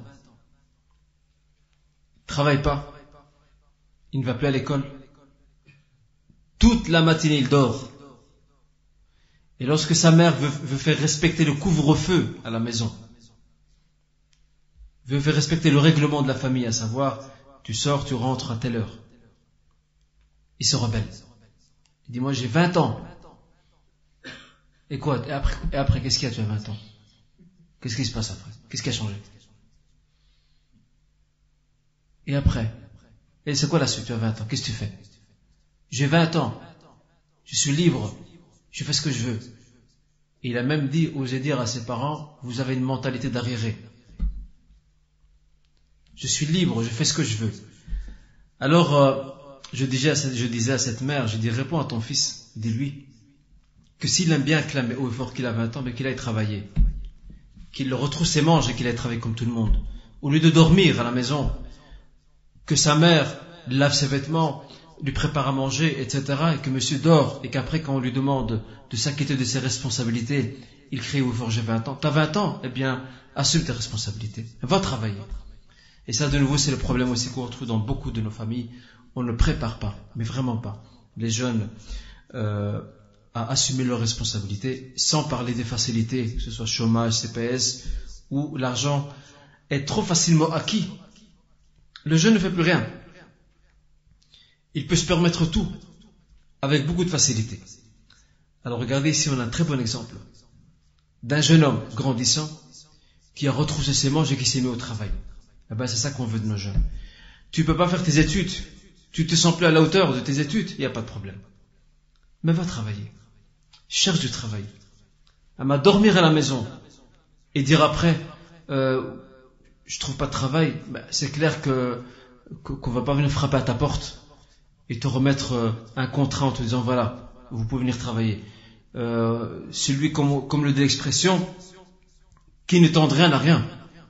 travaille pas, il ne va plus à l'école, toute la matinée il dort, et lorsque sa mère veut, veut faire respecter le couvre-feu à la maison, veut faire respecter le règlement de la famille, à savoir tu sors, tu rentres à telle heure, il se rebelle. Il dit moi j'ai vingt ans. Et quoi? Et après, et après qu'est-ce qu'il y a, tu as vingt ans? Qu'est-ce qui se passe après? Qu'est-ce qui a changé? Et après? Et c'est quoi la suite? Tu as vingt ans, qu'est-ce que tu fais? J'ai vingt ans, je suis libre, je fais ce que je veux. Et il a même dit, osé dire à ses parents, vous avez une mentalité d'arriéré. Je suis libre, je fais ce que je veux. Alors, euh, je, disais à cette, je disais à cette mère, je dis, réponds à ton fils, dis-lui, que s'il aime bien clamer haut et fort qu'il a vingt ans, mais qu'il aille travailler. Qu'il le retrousse ses manches et qu'il aille travailler comme tout le monde. Au lieu de dormir à la maison, que sa mère lave ses vêtements, lui prépare à manger, et cetera, et que monsieur dort, et qu'après, quand on lui demande de s'inquiéter de ses responsabilités, il crie haut et fort, j'ai vingt ans. T'as vingt ans? Eh bien, assume tes responsabilités. Va travailler. Et ça, de nouveau, c'est le problème aussi qu'on retrouve dans beaucoup de nos familles. On ne prépare pas, mais vraiment pas, les jeunes euh, à assumer leurs responsabilités, sans parler des facilités, que ce soit chômage, C P S, où l'argent est trop facilement acquis. Le jeune ne fait plus rien. Il peut se permettre tout, avec beaucoup de facilité. Alors regardez ici, on a un très bon exemple d'un jeune homme grandissant qui a retroussé ses manches et qui s'est mis au travail. Eh ben, c'est ça qu'on veut de nos jeunes. Tu peux pas faire tes études, tu te sens plus à la hauteur de tes études, il n'y a pas de problème. Mais va travailler. Cherche du travail. À dormir à la maison et dire après, euh, je trouve pas de travail, ben, c'est clair que qu'on va pas venir frapper à ta porte et te remettre un contrat en te disant voilà, vous pouvez venir travailler. Euh, celui comme, comme le dit l'expression, qui ne tente rien n'a rien.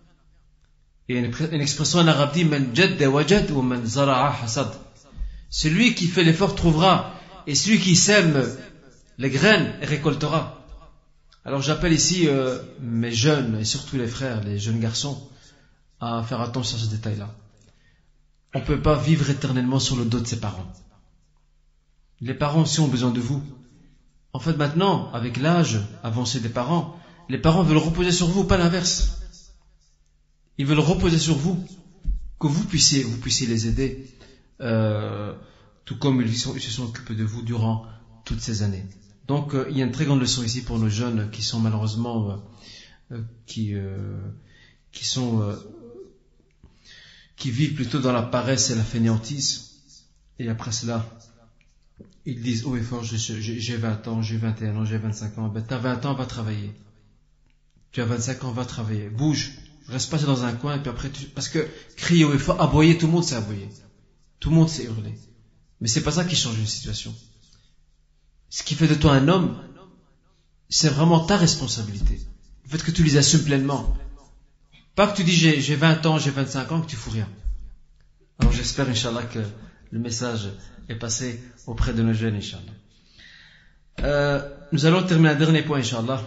Et une, une expression en arabe dit man jadda wajad ou man zara'a hasad. Celui qui fait l'effort trouvera, et celui qui sème les graines récoltera. Alors j'appelle ici euh, mes jeunes, et surtout les frères, les jeunes garçons, à faire attention à ce détail-là. On ne peut pas vivre éternellement sur le dos de ses parents. Les parents aussi ont besoin de vous. En fait maintenant, avec l'âge avancé des parents, les parents veulent reposer sur vous, pas l'inverse. Ils veulent reposer sur vous, que vous puissiez, vous puissiez les aider, euh, tout comme ils, sont, ils se sont occupés de vous durant toutes ces années. Donc euh, il y a une très grande leçon ici pour nos jeunes qui sont malheureusement, euh, euh, qui, euh, qui sont, euh, qui vivent plutôt dans la paresse et la fainéantise. Et après cela, ils disent haut et fort, j'ai vingt ans, j'ai vingt et un ans, j'ai vingt-cinq ans. Ben t'as vingt ans, va travailler. Tu as vingt-cinq ans, va travailler. Bouge. Reste pas dans un coin, et puis après, tu... parce que crier haut et fort, aboyer, tout le monde sait aboyer. Tout le monde sait hurler. Mais c'est pas ça qui change une situation. Ce qui fait de toi un homme, c'est vraiment ta responsabilité. Le fait que tu les assumes pleinement. Pas que tu dis j'ai, j'ai vingt ans, j'ai vingt-cinq ans, que tu fous rien. Alors j'espère, Inch'Allah, que le message est passé auprès de nos jeunes, Inch'Allah. Euh, nous allons terminer un dernier point, Inch'Allah.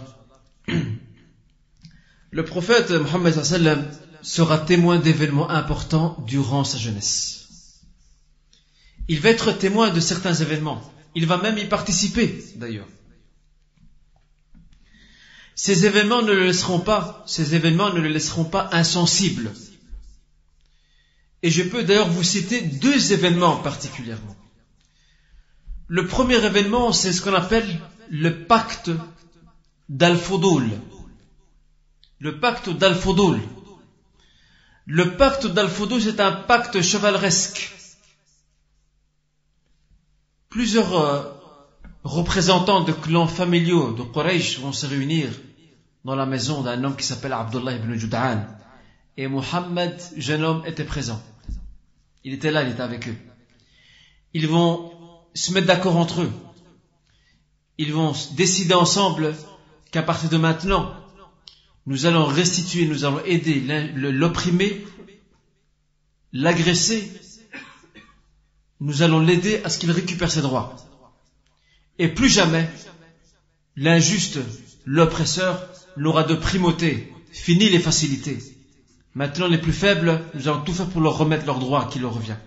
Le prophète Mohammed sallallahu alayhi wa sallam sera témoin d'événements importants durant sa jeunesse. Il va être témoin de certains événements. Il va même y participer, d'ailleurs. Ces événements ne le laisseront pas, ces événements ne le laisseront pas insensible. Et je peux d'ailleurs vous citer deux événements particulièrement. Le premier événement, c'est ce qu'on appelle le pacte d'Al-Fudul. Le pacte d'Al-Fudul. Le pacte d'Al-Fudul, c'est un pacte chevaleresque. Plusieurs euh, représentants de clans familiaux de Quraysh vont se réunir dans la maison d'un homme qui s'appelle Abdullah ibn Jud'an. Et Mohammed, jeune homme, était présent. Il était là, il était avec eux. Ils vont se mettre d'accord entre eux. Ils vont décider ensemble qu'à partir de maintenant, nous allons restituer, nous allons aider l'opprimé, l'agresser. Nous allons l'aider à ce qu'il récupère ses droits. Et plus jamais, l'injuste, l'oppresseur, n'aura de primauté Fini les facilités. Maintenant, les plus faibles, nous allons tout faire pour leur remettre leur droit qui leur revient.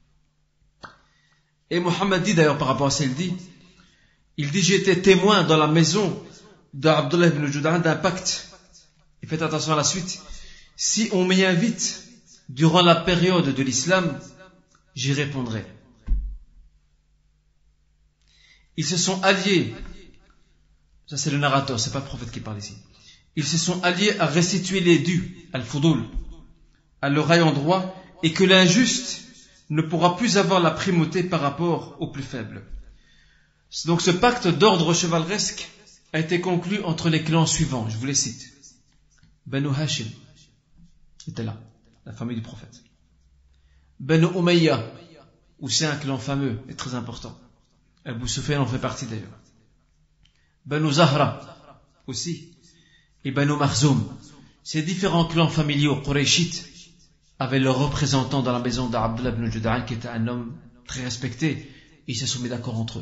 Et Mohammed dit d'ailleurs par rapport à ça, il dit, il dit, j'ai été témoin dans la maison d'Abdullah ibn Jud'an d'un pacte. Et faites attention à la suite. Si on m'y invite durant la période de l'islam, j'y répondrai. Ils se sont alliés, ça c'est le narrateur, c'est pas le prophète qui parle ici. Ils se sont alliés à restituer les dus, al-fudul, à leur ayant droit, et que l'injuste ne pourra plus avoir la primauté par rapport aux plus faibles. Donc ce pacte d'ordre chevaleresque a été conclu entre les clans suivants, je vous les cite. Banu Hashim était là, la famille du prophète. Banu Umayya, où c'est un clan fameux et très important. Abu Sufyan en fait partie d'ailleurs. Banu Zahra aussi. Et Banu Makhzoum. Ces différents clans familiaux qurayshites avaient leurs représentants dans la maison d'Abdullah ibn Jud'an, qui était un homme très respecté. Ils se sont mis d'accord entre eux.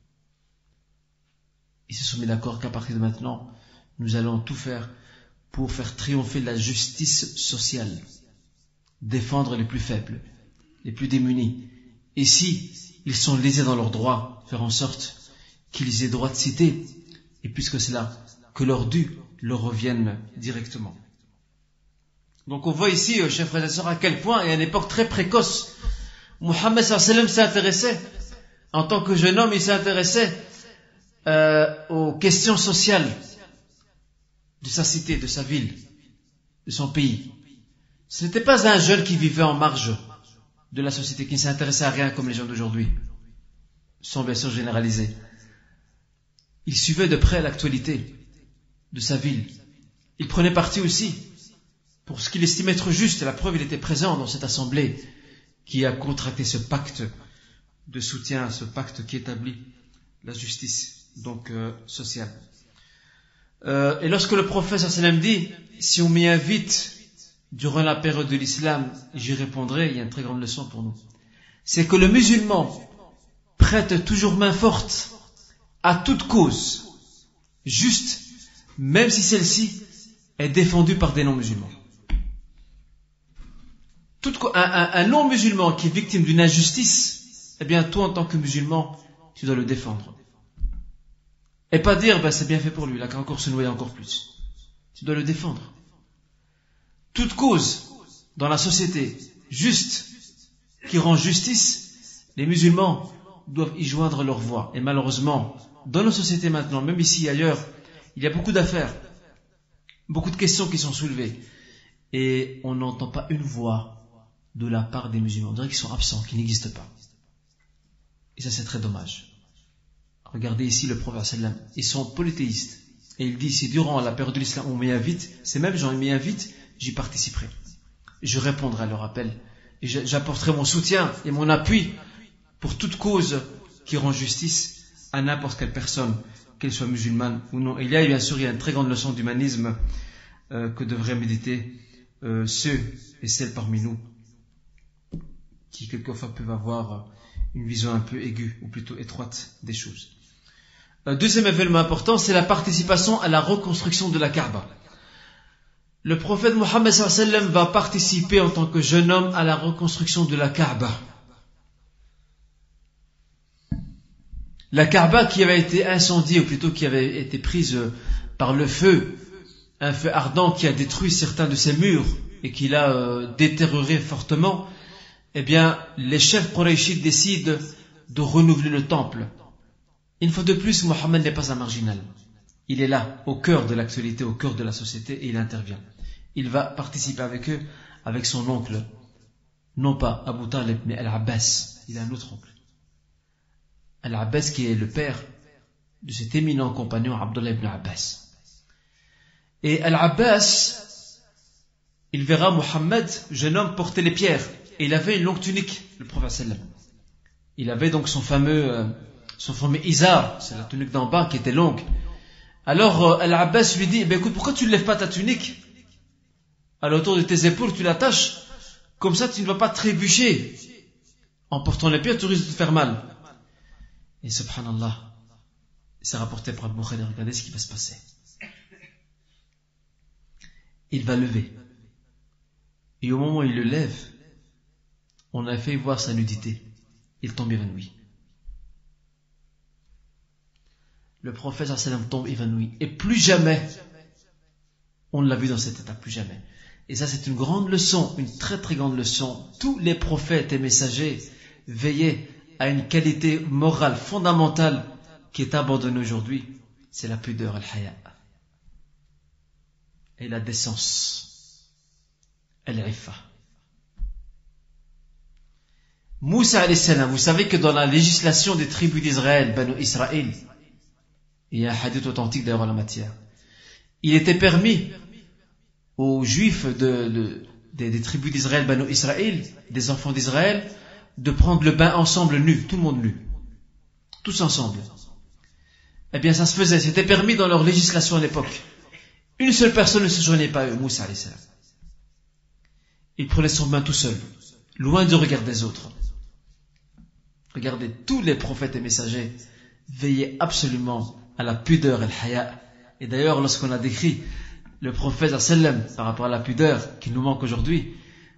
Ils se sont mis d'accord qu'à partir de maintenant, nous allons tout faire pour faire triompher la justice sociale, défendre les plus faibles, les plus démunis. Et si ils sont lésés dans leurs droits, faire en sorte qu'ils aient droit de citer, et puisque c'est là, que leurs dus leur reviennent directement. Donc on voit ici, chers frères et sœurs, à quel point, et à une époque très précoce, Mohammed sallallahu alayhi wa sallam s'est intéressé, en tant que jeune homme, il s'est intéressé euh, aux questions sociales de sa cité, de sa ville, de son pays. Ce n'était pas un jeune qui vivait en marge de la société, qui ne s'intéressait à rien comme les gens d'aujourd'hui, sans bien sûr généraliser. Il suivait de près l'actualité de sa ville. Il prenait parti aussi pour ce qu'il estimait être juste. La preuve, il était présent dans cette assemblée qui a contracté ce pacte de soutien, ce pacte qui établit la justice donc euh, sociale. Euh, et lorsque le prophète sallallahu alayhi wa sallam dit, si on m'y invite durant la période de l'islam, j'y répondrai, il y a une très grande leçon pour nous. C'est que le musulman prête toujours main forte à toute cause, juste, même si celle-ci est défendue par des non-musulmans. Tout, un, un, un non-musulman qui est victime d'une injustice, eh bien, toi, en tant que musulman, tu dois le défendre. Et pas dire, ben, c'est bien fait pour lui, il a qu'à encore se noyer encore plus. Tu dois le défendre. Toute cause dans la société juste qui rend justice, les musulmans doivent y joindre leur voix. Et malheureusement, dans nos sociétés maintenant, même ici et ailleurs, il y a beaucoup d'affaires, beaucoup de questions qui sont soulevées. Et on n'entend pas une voix de la part des musulmans. On dirait qu'ils sont absents, qu'ils n'existent pas. Et ça, c'est très dommage. Regardez ici le prophète sallam. Ils sont polythéistes. Et il dit, si durant la période de l'islam on m'y invite, ces mêmes gens m'y invitent, j'y participerai. Je répondrai à leur appel. Et j'apporterai mon soutien et mon appui pour toute cause qui rend justice à n'importe quelle personne, qu'elle soit musulmane ou non. Et il y a bien sûr il y a une très grande leçon d'humanisme euh, que devraient méditer euh, ceux et celles parmi nous qui quelquefois peuvent avoir une vision un peu aiguë ou plutôt étroite des choses. Un deuxième événement important, c'est la participation à la reconstruction de la Kaaba. Le prophète Mohammed sallallahu alayhi wa sallam va participer en tant que jeune homme à la reconstruction de la Kaaba. La Kaaba qui avait été incendiée, ou plutôt qui avait été prise par le feu, un feu ardent qui a détruit certains de ses murs et qui l'a euh, détérioré fortement, eh bien, les chefs qurayshites décident de renouveler le temple. Une fois de plus, Mohammed n'est pas un marginal. Il est là, au cœur de l'actualité, au cœur de la société, et il intervient. Il va participer avec eux, avec son oncle. Non pas Abu Talib, mais Al-Abbas. Il a un autre oncle. Al-Abbas qui est le père de cet éminent compagnon Abdullah ibn Abbas. Et Al-Abbas, il verra Mohammed, jeune homme, porter les pierres. Et il avait une longue tunique, le prophète sallam. Il avait donc son fameux, euh, son fameux izar, c'est la tunique d'en bas qui était longue. Alors euh, Al-Abbas lui dit, eh bien, écoute, pourquoi tu ne lèves pas ta tunique à l'autour de tes épaules, tu l'attaches, comme ça tu ne vas pas trébucher. En portant les pierres, tu risques de te faire mal. Et subhanallah, c'est rapporté par Al-Bukhari, regardez ce qui va se passer. il va lever. Et au moment où il le lève, on a fait voir sa nudité. Il tombe évanoui. Le prophète sallallahu alayhi wa sallam tombe évanoui. Et plus jamais, on l'a vu dans cet état, plus jamais. Et ça, c'est une grande leçon, une très très grande leçon. Tous les prophètes et messagers veillaient à une qualité morale fondamentale qui est abandonnée aujourd'hui. C'est la pudeur, al-haya. Et la décence, al-iffa. Moussa alayhi salam, vous savez que dans la législation des tribus d'Israël, Banu Israël, il y a un hadith authentique d'ailleurs en la matière, il était permis aux juifs de, de, des, des tribus d'Israël, Banu Israël, des enfants d'Israël, de prendre le bain ensemble nus, tout le monde nu, tous ensemble. Eh bien ça se faisait, c'était permis dans leur législation à l'époque. Une seule personne ne se joignait pas à eux, Moussa alayhi salam. Il prenait son bain tout seul, loin du regard des autres. Regardez, tous les prophètes et messagers veillaient absolument à la pudeur et le haya. Et d'ailleurs, lorsqu'on a décrit le prophète sallam par rapport à la pudeur qui nous manque aujourd'hui,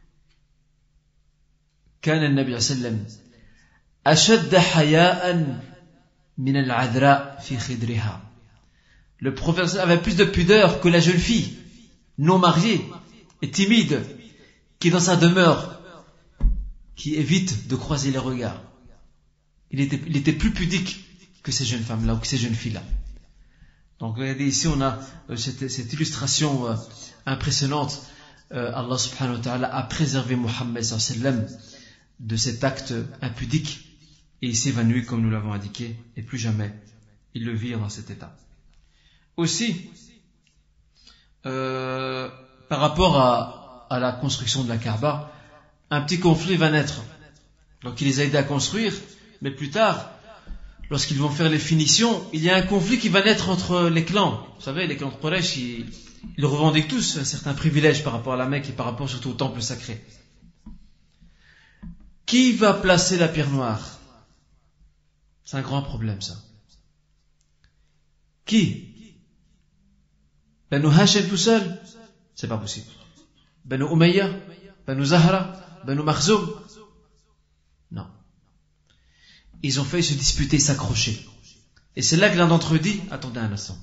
كان النبي صلى الله عليه وسلم أشد حياء من العذراء في خدرها. Le prophète avait plus de pudeur que la jeune fille non mariée et timide qui est dans sa demeure, qui évite de croiser les regards. Il était, il était plus pudique que ces jeunes femmes-là ou que ces jeunes filles-là. Donc regardez ici, on a euh, cette, cette illustration euh, impressionnante. Euh, Allah subhanahu wa ta'ala a préservé Muhammad sallallahu alayhi wa sallam de cet acte impudique et il s'évanouit comme nous l'avons indiqué et plus jamais il le vit dans cet état. Aussi, euh, par rapport à, à la construction de la Kaaba, un petit conflit va naître. Donc il les a aidés à construire, mais plus tard, lorsqu'ils vont faire les finitions, il y a un conflit qui va naître entre les clans. Vous savez, les clans de Quraysh, ils, ils revendiquent tous un certain privilège par rapport à la Mecque et par rapport surtout au temple sacré. Qui va placer la pierre noire? C'est un grand problème, ça. Qui? Banu Hashim tout seul? C'est pas possible. Banu Umayya? Banu Zahra? Banu Makhzoum? Non. Ils ont failli se disputer, s'accrocher. Et c'est là que l'un d'entre eux dit, attendez un instant.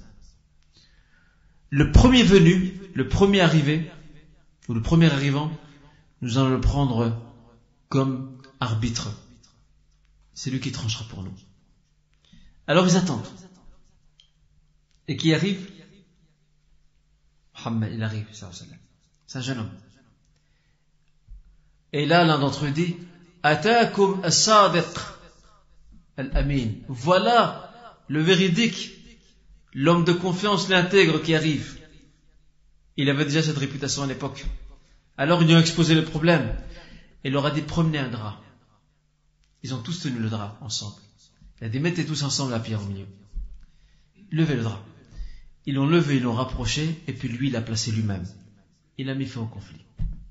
Le premier venu, le premier arrivé, ou le premier arrivant, nous allons le prendre comme arbitre. C'est lui qui tranchera pour nous. Alors ils attendent. Et qui arrive? Muhammad, il arrive, c'est un jeune homme. Et là, l'un d'entre eux dit, Ataakum as-sadiq al-amin. Voilà le véridique, l'homme de confiance, l'intègre qui arrive. Il avait déjà cette réputation à l'époque. Alors ils lui ont exposé le problème. Il leur a dit, promenez un drap. Ils ont tous tenu le drap ensemble. Il a dit, mettez tous ensemble la pierre au milieu. Levez le drap. Ils l'ont levé, ils l'ont rapproché, et puis lui, il l'a placé lui-même. Il a mis fin au conflit.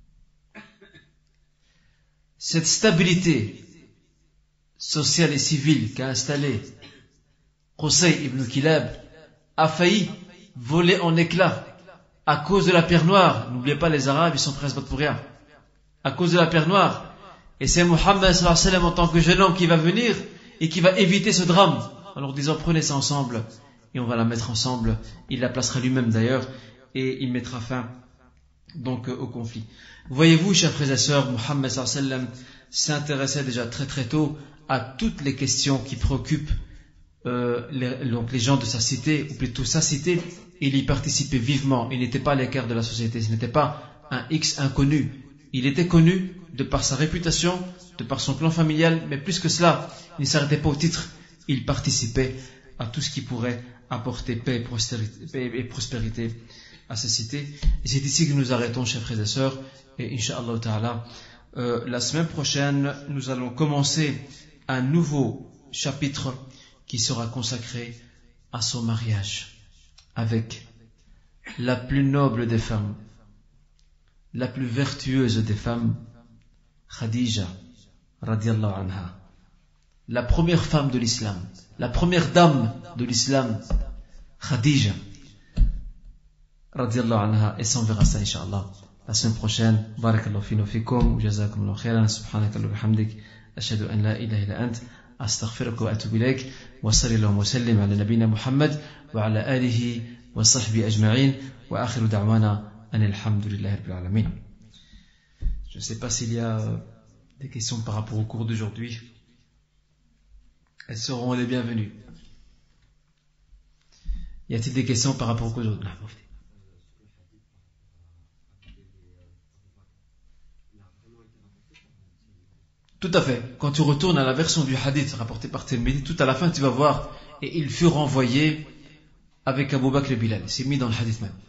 Cette stabilité sociale et civile qu'a installée Qusay ibn Kilab a failli voler en éclats à cause de la pierre noire. N'oubliez pas, les Arabes, ils sont prêts à se battre pour rien. À cause de la pierre noire. Et c'est Muhammad sallallahu alayhi wa sallam en tant que jeune homme qui va venir et qui va éviter ce drame en leur disant, prenez ça ensemble et on va la mettre ensemble. Il la placera lui-même d'ailleurs et il mettra fin donc au conflit. Voyez-vous, chers frères et sœurs, Muhammad sallallahu alayhi wa sallam s'intéressait déjà très très tôt à toutes les questions qui préoccupent euh, les, donc les gens de sa cité, ou plutôt sa cité. Il y participait vivement. Il n'était pas à l'écart de la société. Ce n'était pas un X inconnu. Il était connu de par sa réputation, de par son clan familial, mais plus que cela, il ne s'arrêtait pas au titre. Il participait à tout ce qui pourrait apporter paix et prospérité, paix et prospérité à sa cité. Et c'est ici que nous arrêtons, chers frères et sœurs. Et Inch'Allah Ta'ala, euh, la semaine prochaine, nous allons commencer un nouveau chapitre qui sera consacré à son mariage avec la plus noble des femmes, la plus vertueuse des femmes, Khadija, radiallahu anha, la première femme de l'islam, la première dame de l'islam, Khadija, radiallahu anha, et ça on verra ça inshallah la semaine prochaine. Barakallahu fina fikum wa jazakumullahu khairan, subhanaka wa bihamdik, ashhadu an la ilaha illa ant, astaghfiruka wa atubu ilaik, wa sallallahu wa sallim ala nabiyyina Muhammad wa ala alihi wa sahbihi ajma'in, wa akhiru da'wana anil hamdulillahi rabbil alamin. Je ne sais pas s'il y a des questions par rapport au cours d'aujourd'hui. Elles seront les bienvenues. Y a-t-il des questions par rapport au cours d'aujourd'hui? Tout à fait. Quand tu retournes à la version du hadith rapportée par Tirmidhi, tout à la fin tu vas voir, et il fut renvoyé avec Abu Bakr et Bilal. C'est mis dans le hadith même.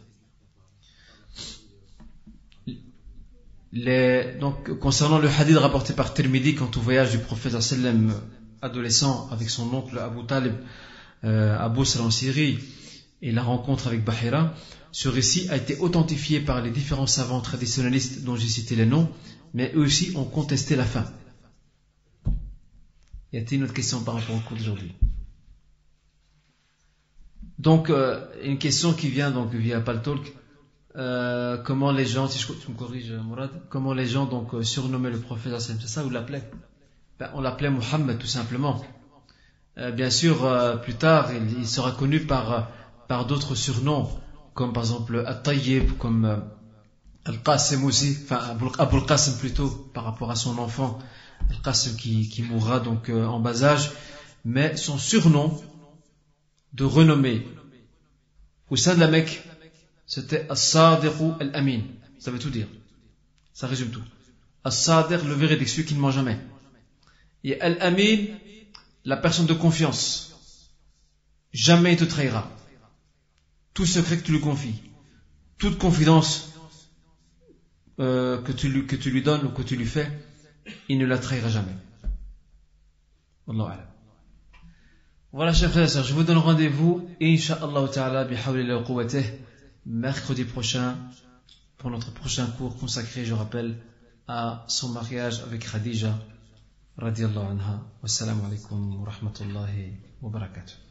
Les, donc, concernant le hadith rapporté par Tirmidhi quant au voyage du prophète sallam adolescent avec son oncle Abu Talib euh, à Bousra en Syrie et la rencontre avec Bahira, ce récit a été authentifié par les différents savants traditionnalistes dont j'ai cité les noms, mais eux aussi ont contesté la fin. Y a-t-il une autre question par rapport au cours d'aujourd'hui? Donc, euh, une question qui vient donc via Paltalk. Euh, comment les gens, si je, tu me corriges Mourad, comment les gens donc euh, surnommaient le prophète, c'est ça, ou l'appelaient? Ben, on l'appelait Muhammad tout simplement. Euh, bien sûr, euh, plus tard, il, il sera connu par, euh, par d'autres surnoms, comme par exemple At-Tayyib, comme euh, Al-Qasim aussi, enfin Abul Qasim plutôt, par rapport à son enfant, Al-Qasim qui, qui mourra donc euh, en bas âge. Mais son surnom de renommée au sein de la Mecque, c'était As-Sadiq Al-Amin. Ça veut tout dire. Ça résume tout. As-Sadiq, le véridique, celui qui ne ment jamais. Et Al-Amin, la personne de confiance. Jamais il te trahira. Tout secret que tu lui confies, toute confidence euh, que, tu lui, que tu lui donnes ou que tu lui fais, il ne la trahira jamais. Wallahu a'lam. Voilà, chers frères et sœurs, je vous donne rendez-vous, Inch'Allah ta'ala, bihawlillahi wa quwwatih, mercredi prochain, pour notre prochain cours consacré, je rappelle, à son mariage avec Khadija, radiyallahu anha. Wassalamu alaikum wa rahmatullahi wa barakatuh.